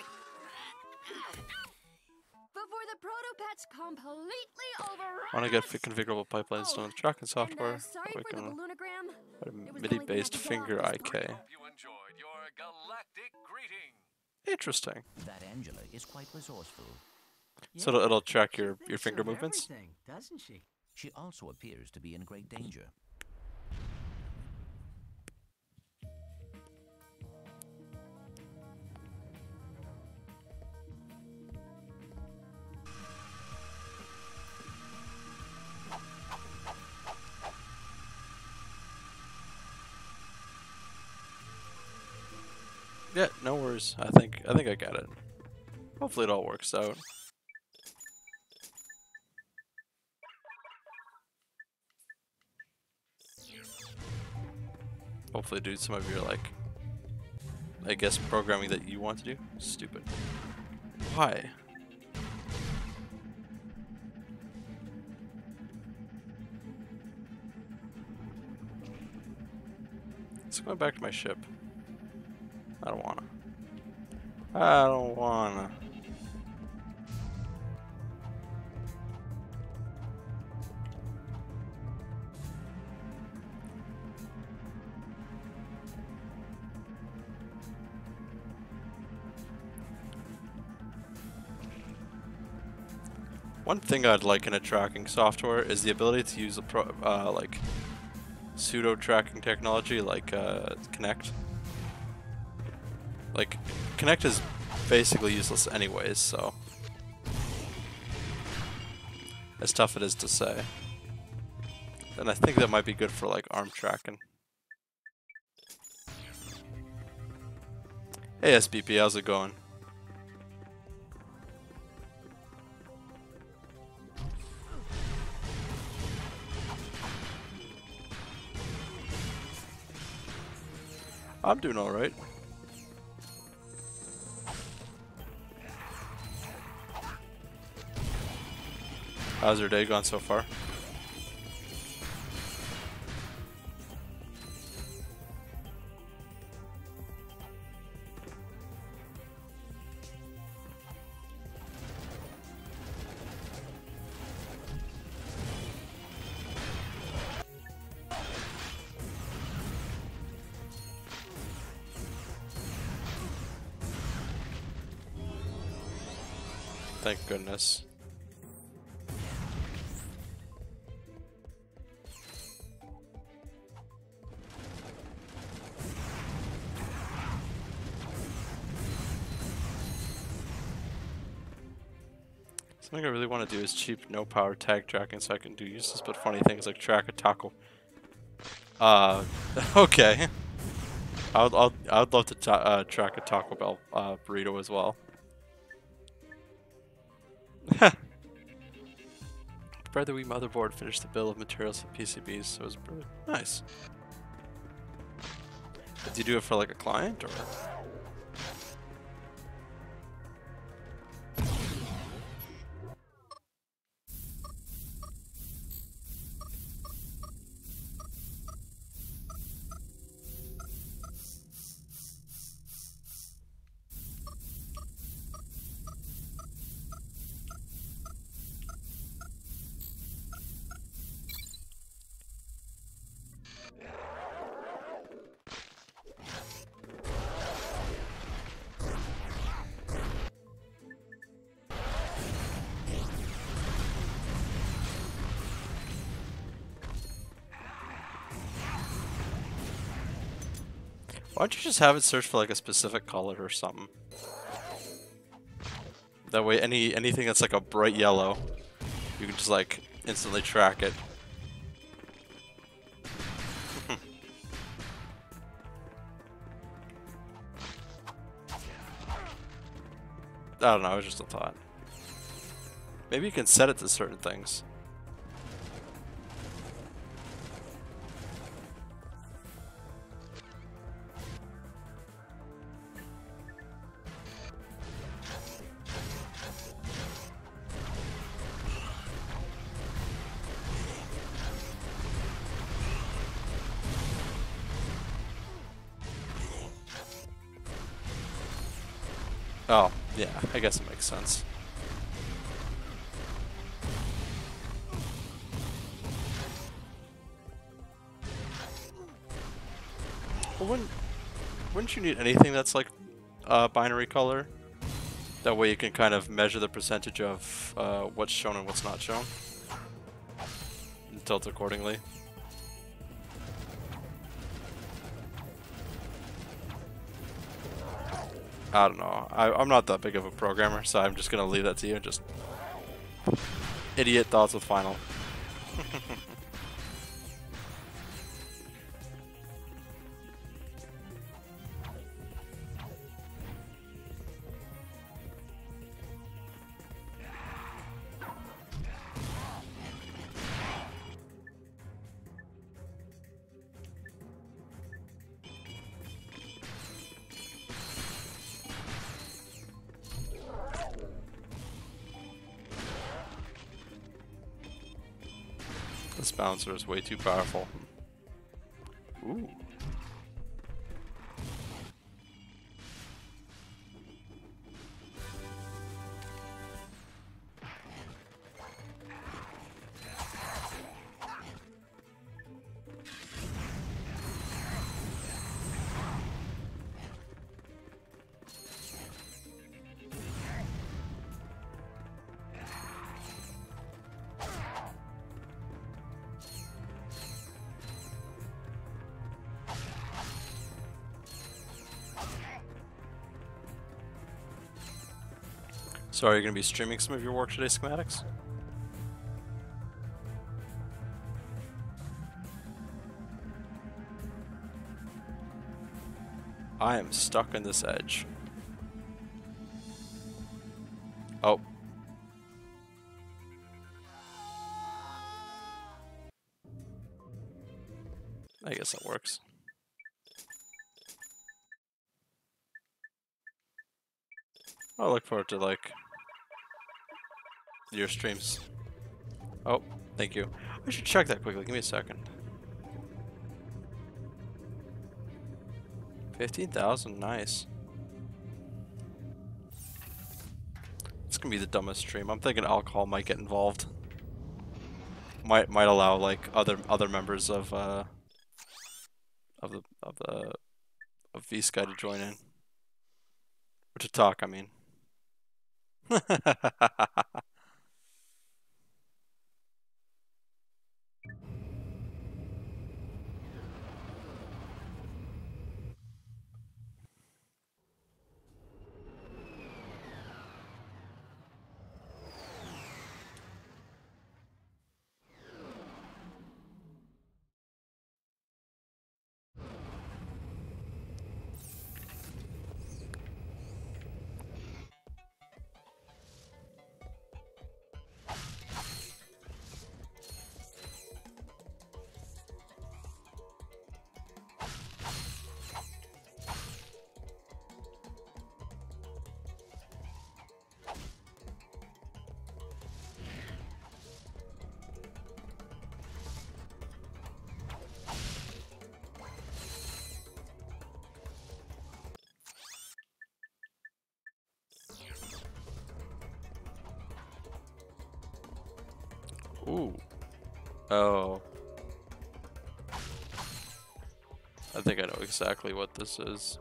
[SPEAKER 2] Before the protopets completely overrun
[SPEAKER 1] Want to get
[SPEAKER 2] us.
[SPEAKER 1] configurable pipelines done with tracking software.
[SPEAKER 2] Sorry
[SPEAKER 1] We
[SPEAKER 2] for the
[SPEAKER 1] can
[SPEAKER 2] ballonogram.
[SPEAKER 1] put a
[SPEAKER 2] It was the only thing I
[SPEAKER 1] MIDI-based
[SPEAKER 2] could get
[SPEAKER 1] finger
[SPEAKER 2] off this
[SPEAKER 1] IK.
[SPEAKER 13] Hope you enjoyed your galactic greeting.
[SPEAKER 1] Interesting.
[SPEAKER 11] That Angela is quite resourceful.
[SPEAKER 1] So it'll track your finger movements.
[SPEAKER 3] Everything, doesn't she?
[SPEAKER 11] She also appears to be in great danger.
[SPEAKER 1] Yeah, no worries. I think I got it. Hopefully it all works out. Hopefully do some of your, like, I guess programming that you want to do. Stupid. Why? Let's go back to my ship. I don't wanna. I don't wanna. One thing I'd like in a tracking software is the ability to use a like pseudo tracking technology like Kinect. Like Kinect is basically useless anyways, so as tough it is to say. And I think that might be good for like arm tracking. Hey SBP, how's it going? I'm doing alright. How's your day gone so far? Thank goodness. Something I really want to do is cheap, no power tag tracking, so I can do useless but funny things like track a taco. Okay. I'd love to track a Taco Bell burrito as well. By the Wii motherboard finished the bill of materials for PCBs, so it was really nice. Did you do it for like a client or? Why don't you just have it search for like a specific color or something? That way anything that's like a bright yellow, you can just like instantly track it. I don't know, it was just a thought. Maybe you can set it to certain things. Oh, yeah, I guess it makes sense. Well, wouldn't you need anything that's like binary color? That way you can kind of measure the percentage of what's shown and what's not shown. And tilt accordingly. I don't know. I'm not that big of a programmer, so I'm just gonna leave that to you. Just idiot thoughts with Final. This bouncer is way too powerful. Ooh. So are you going to be streaming some of your work today, Schematics? I am stuck in this edge. Oh. I guess that works. I look forward to like your streams. Oh, thank you. I should check that quickly. Give me a second. 15,000, nice. It's gonna be the dumbest stream. I'm thinking alcohol might get involved. Might allow like other members of V-Sky to join in. Or to talk, I mean. Ooh. Oh. I think I know exactly what this is.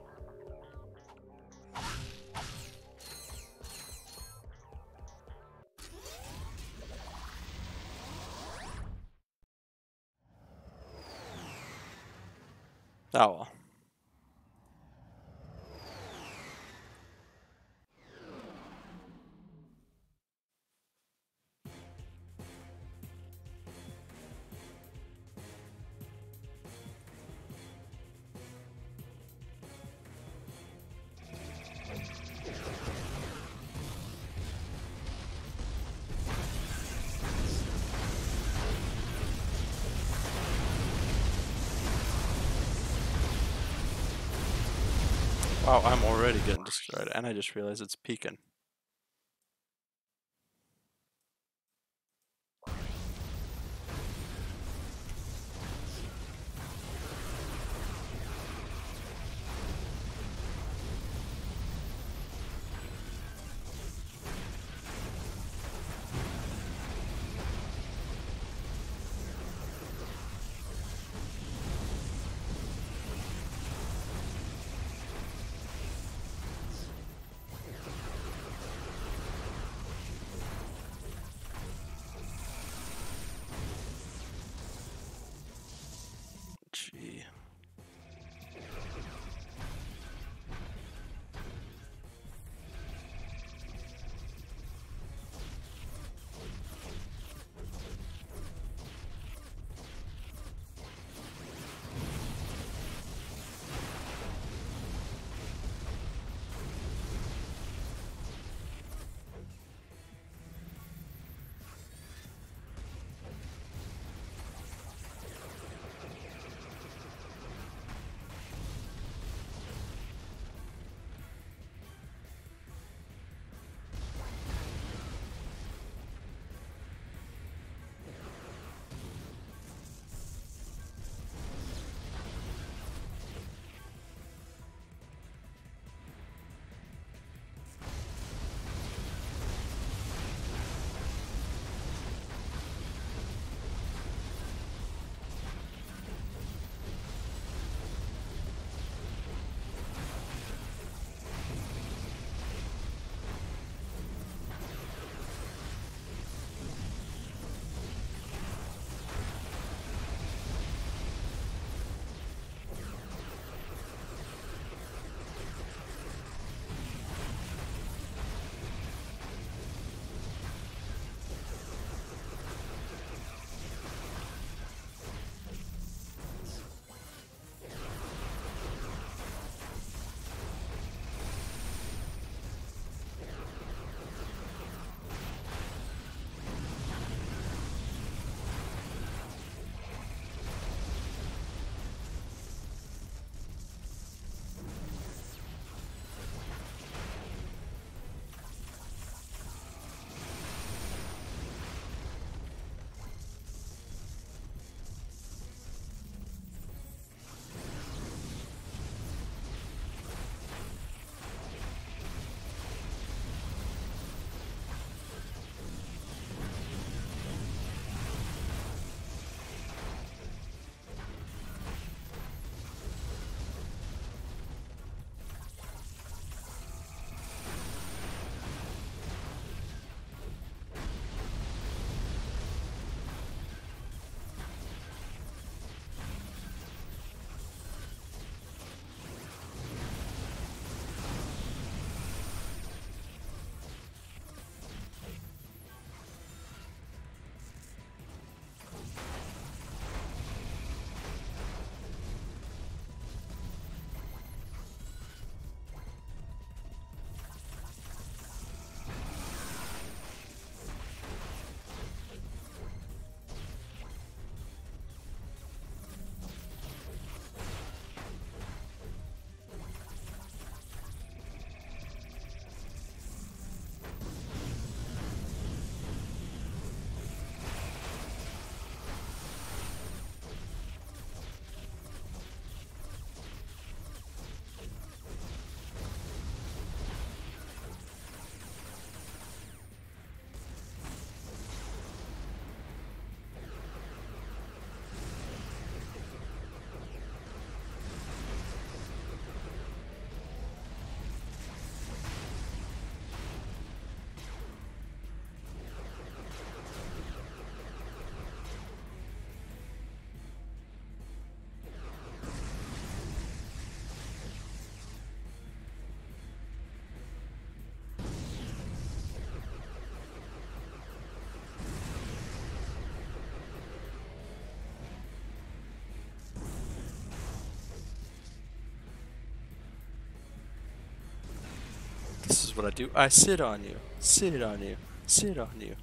[SPEAKER 1] Oh well. Wow, I'm already getting destroyed, and I just realized it's peeking. is what I do. I sit on you. Sit on you. Sit on you.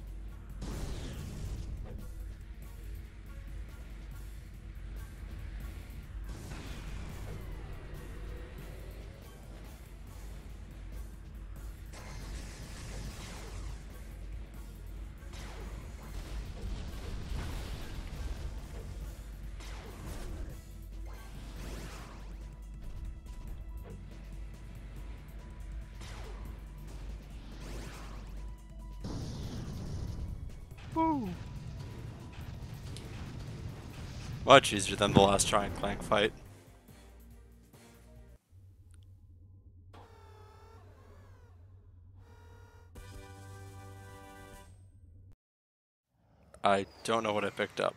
[SPEAKER 1] Woo. Much easier than the last Giant Clank fight. I don't know what I picked up.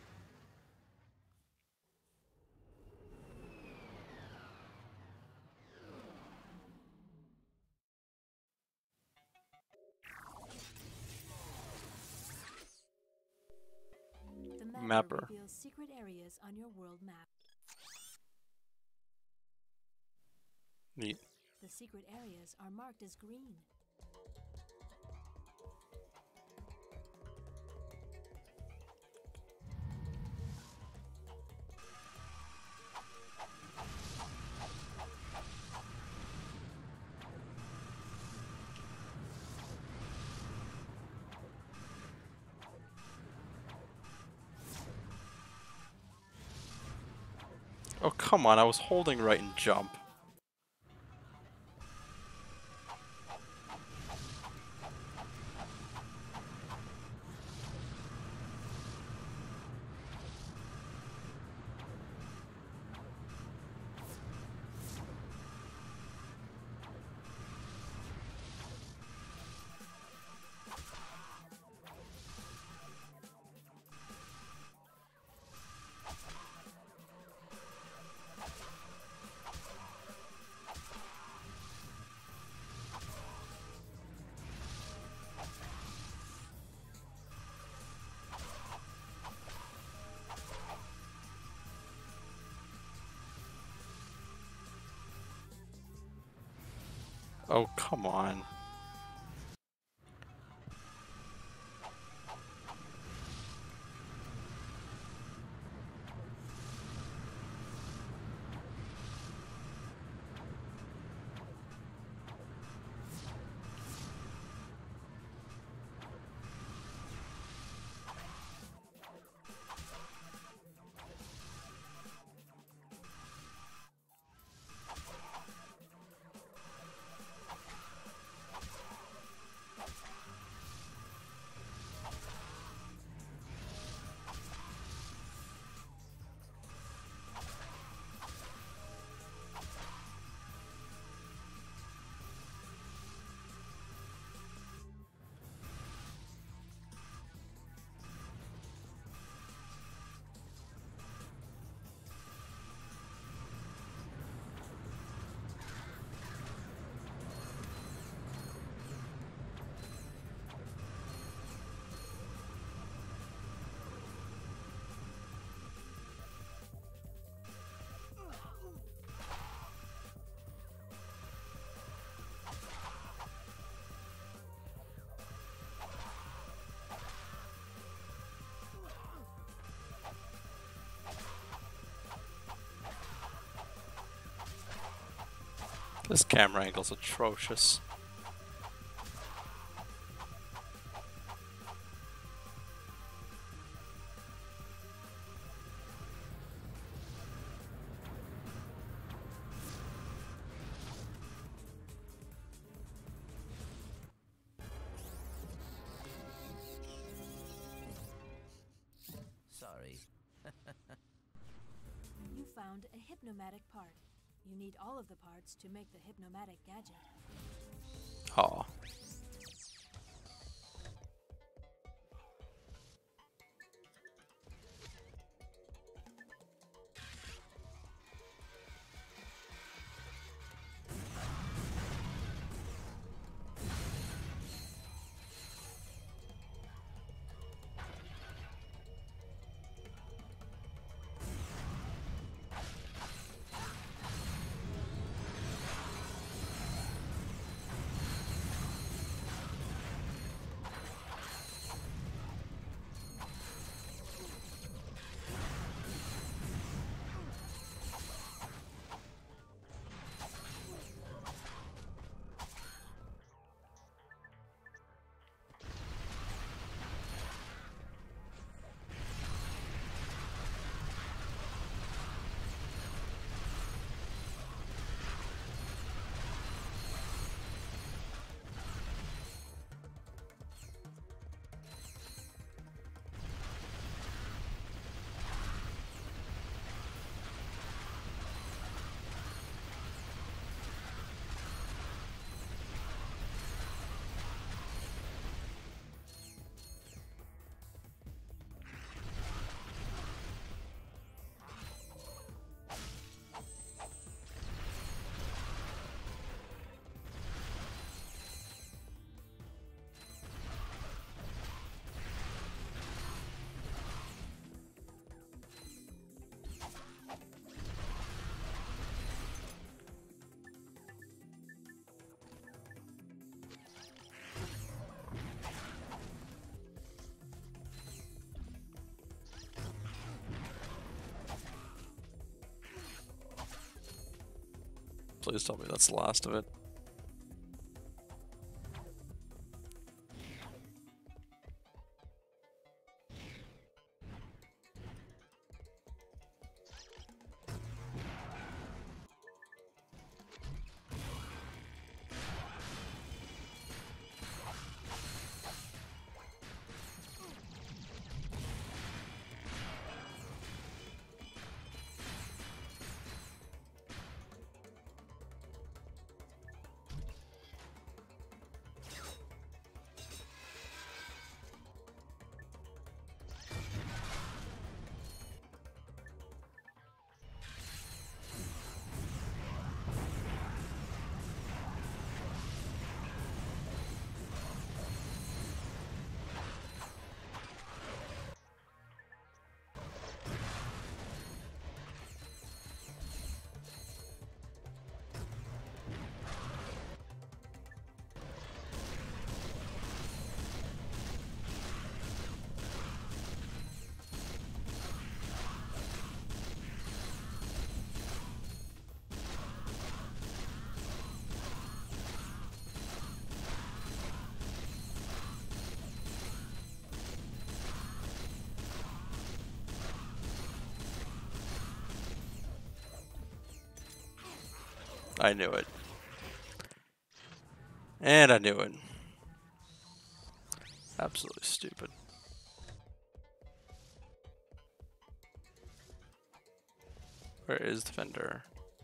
[SPEAKER 9] The
[SPEAKER 1] Mapper.
[SPEAKER 9] reveals secret areas on your world map.
[SPEAKER 1] Neat.
[SPEAKER 9] The secret areas are marked as green.
[SPEAKER 1] Oh, come on, I was holding right and jump. Oh, come on. This camera angle's atrocious.
[SPEAKER 11] Sorry.
[SPEAKER 9] You found a hypnomatic part. You need all of the parts to make the hypnomatic gadget.
[SPEAKER 1] Aw. Please tell me that's the last of it. I knew it. And I knew it. Absolutely stupid. Where is the vendor?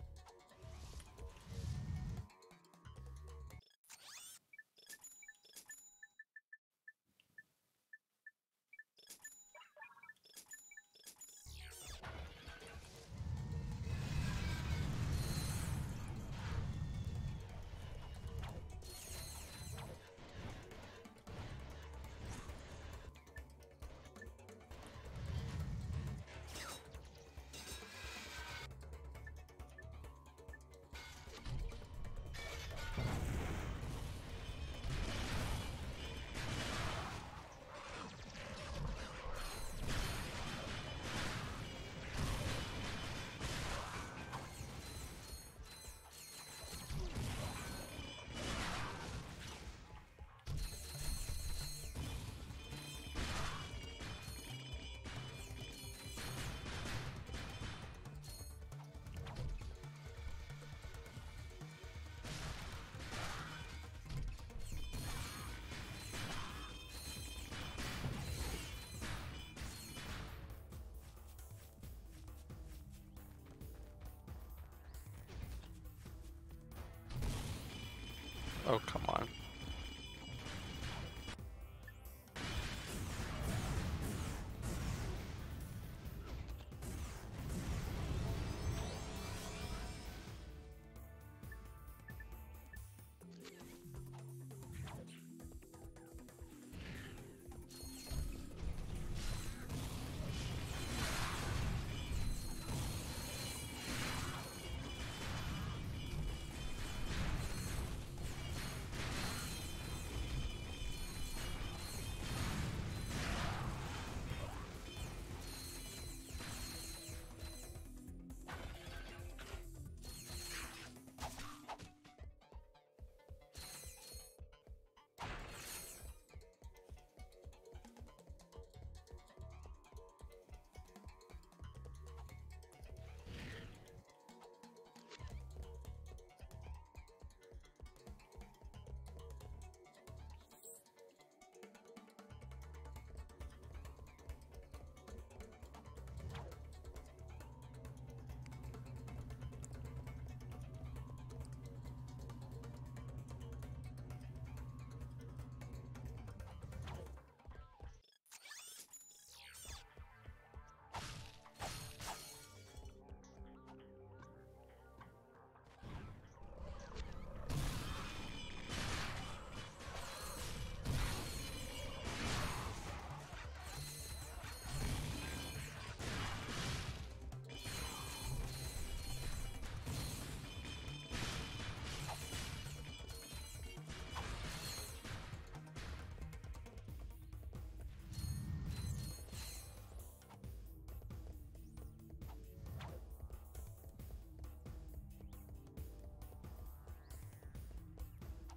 [SPEAKER 1] Oh, come on.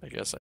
[SPEAKER 1] I guess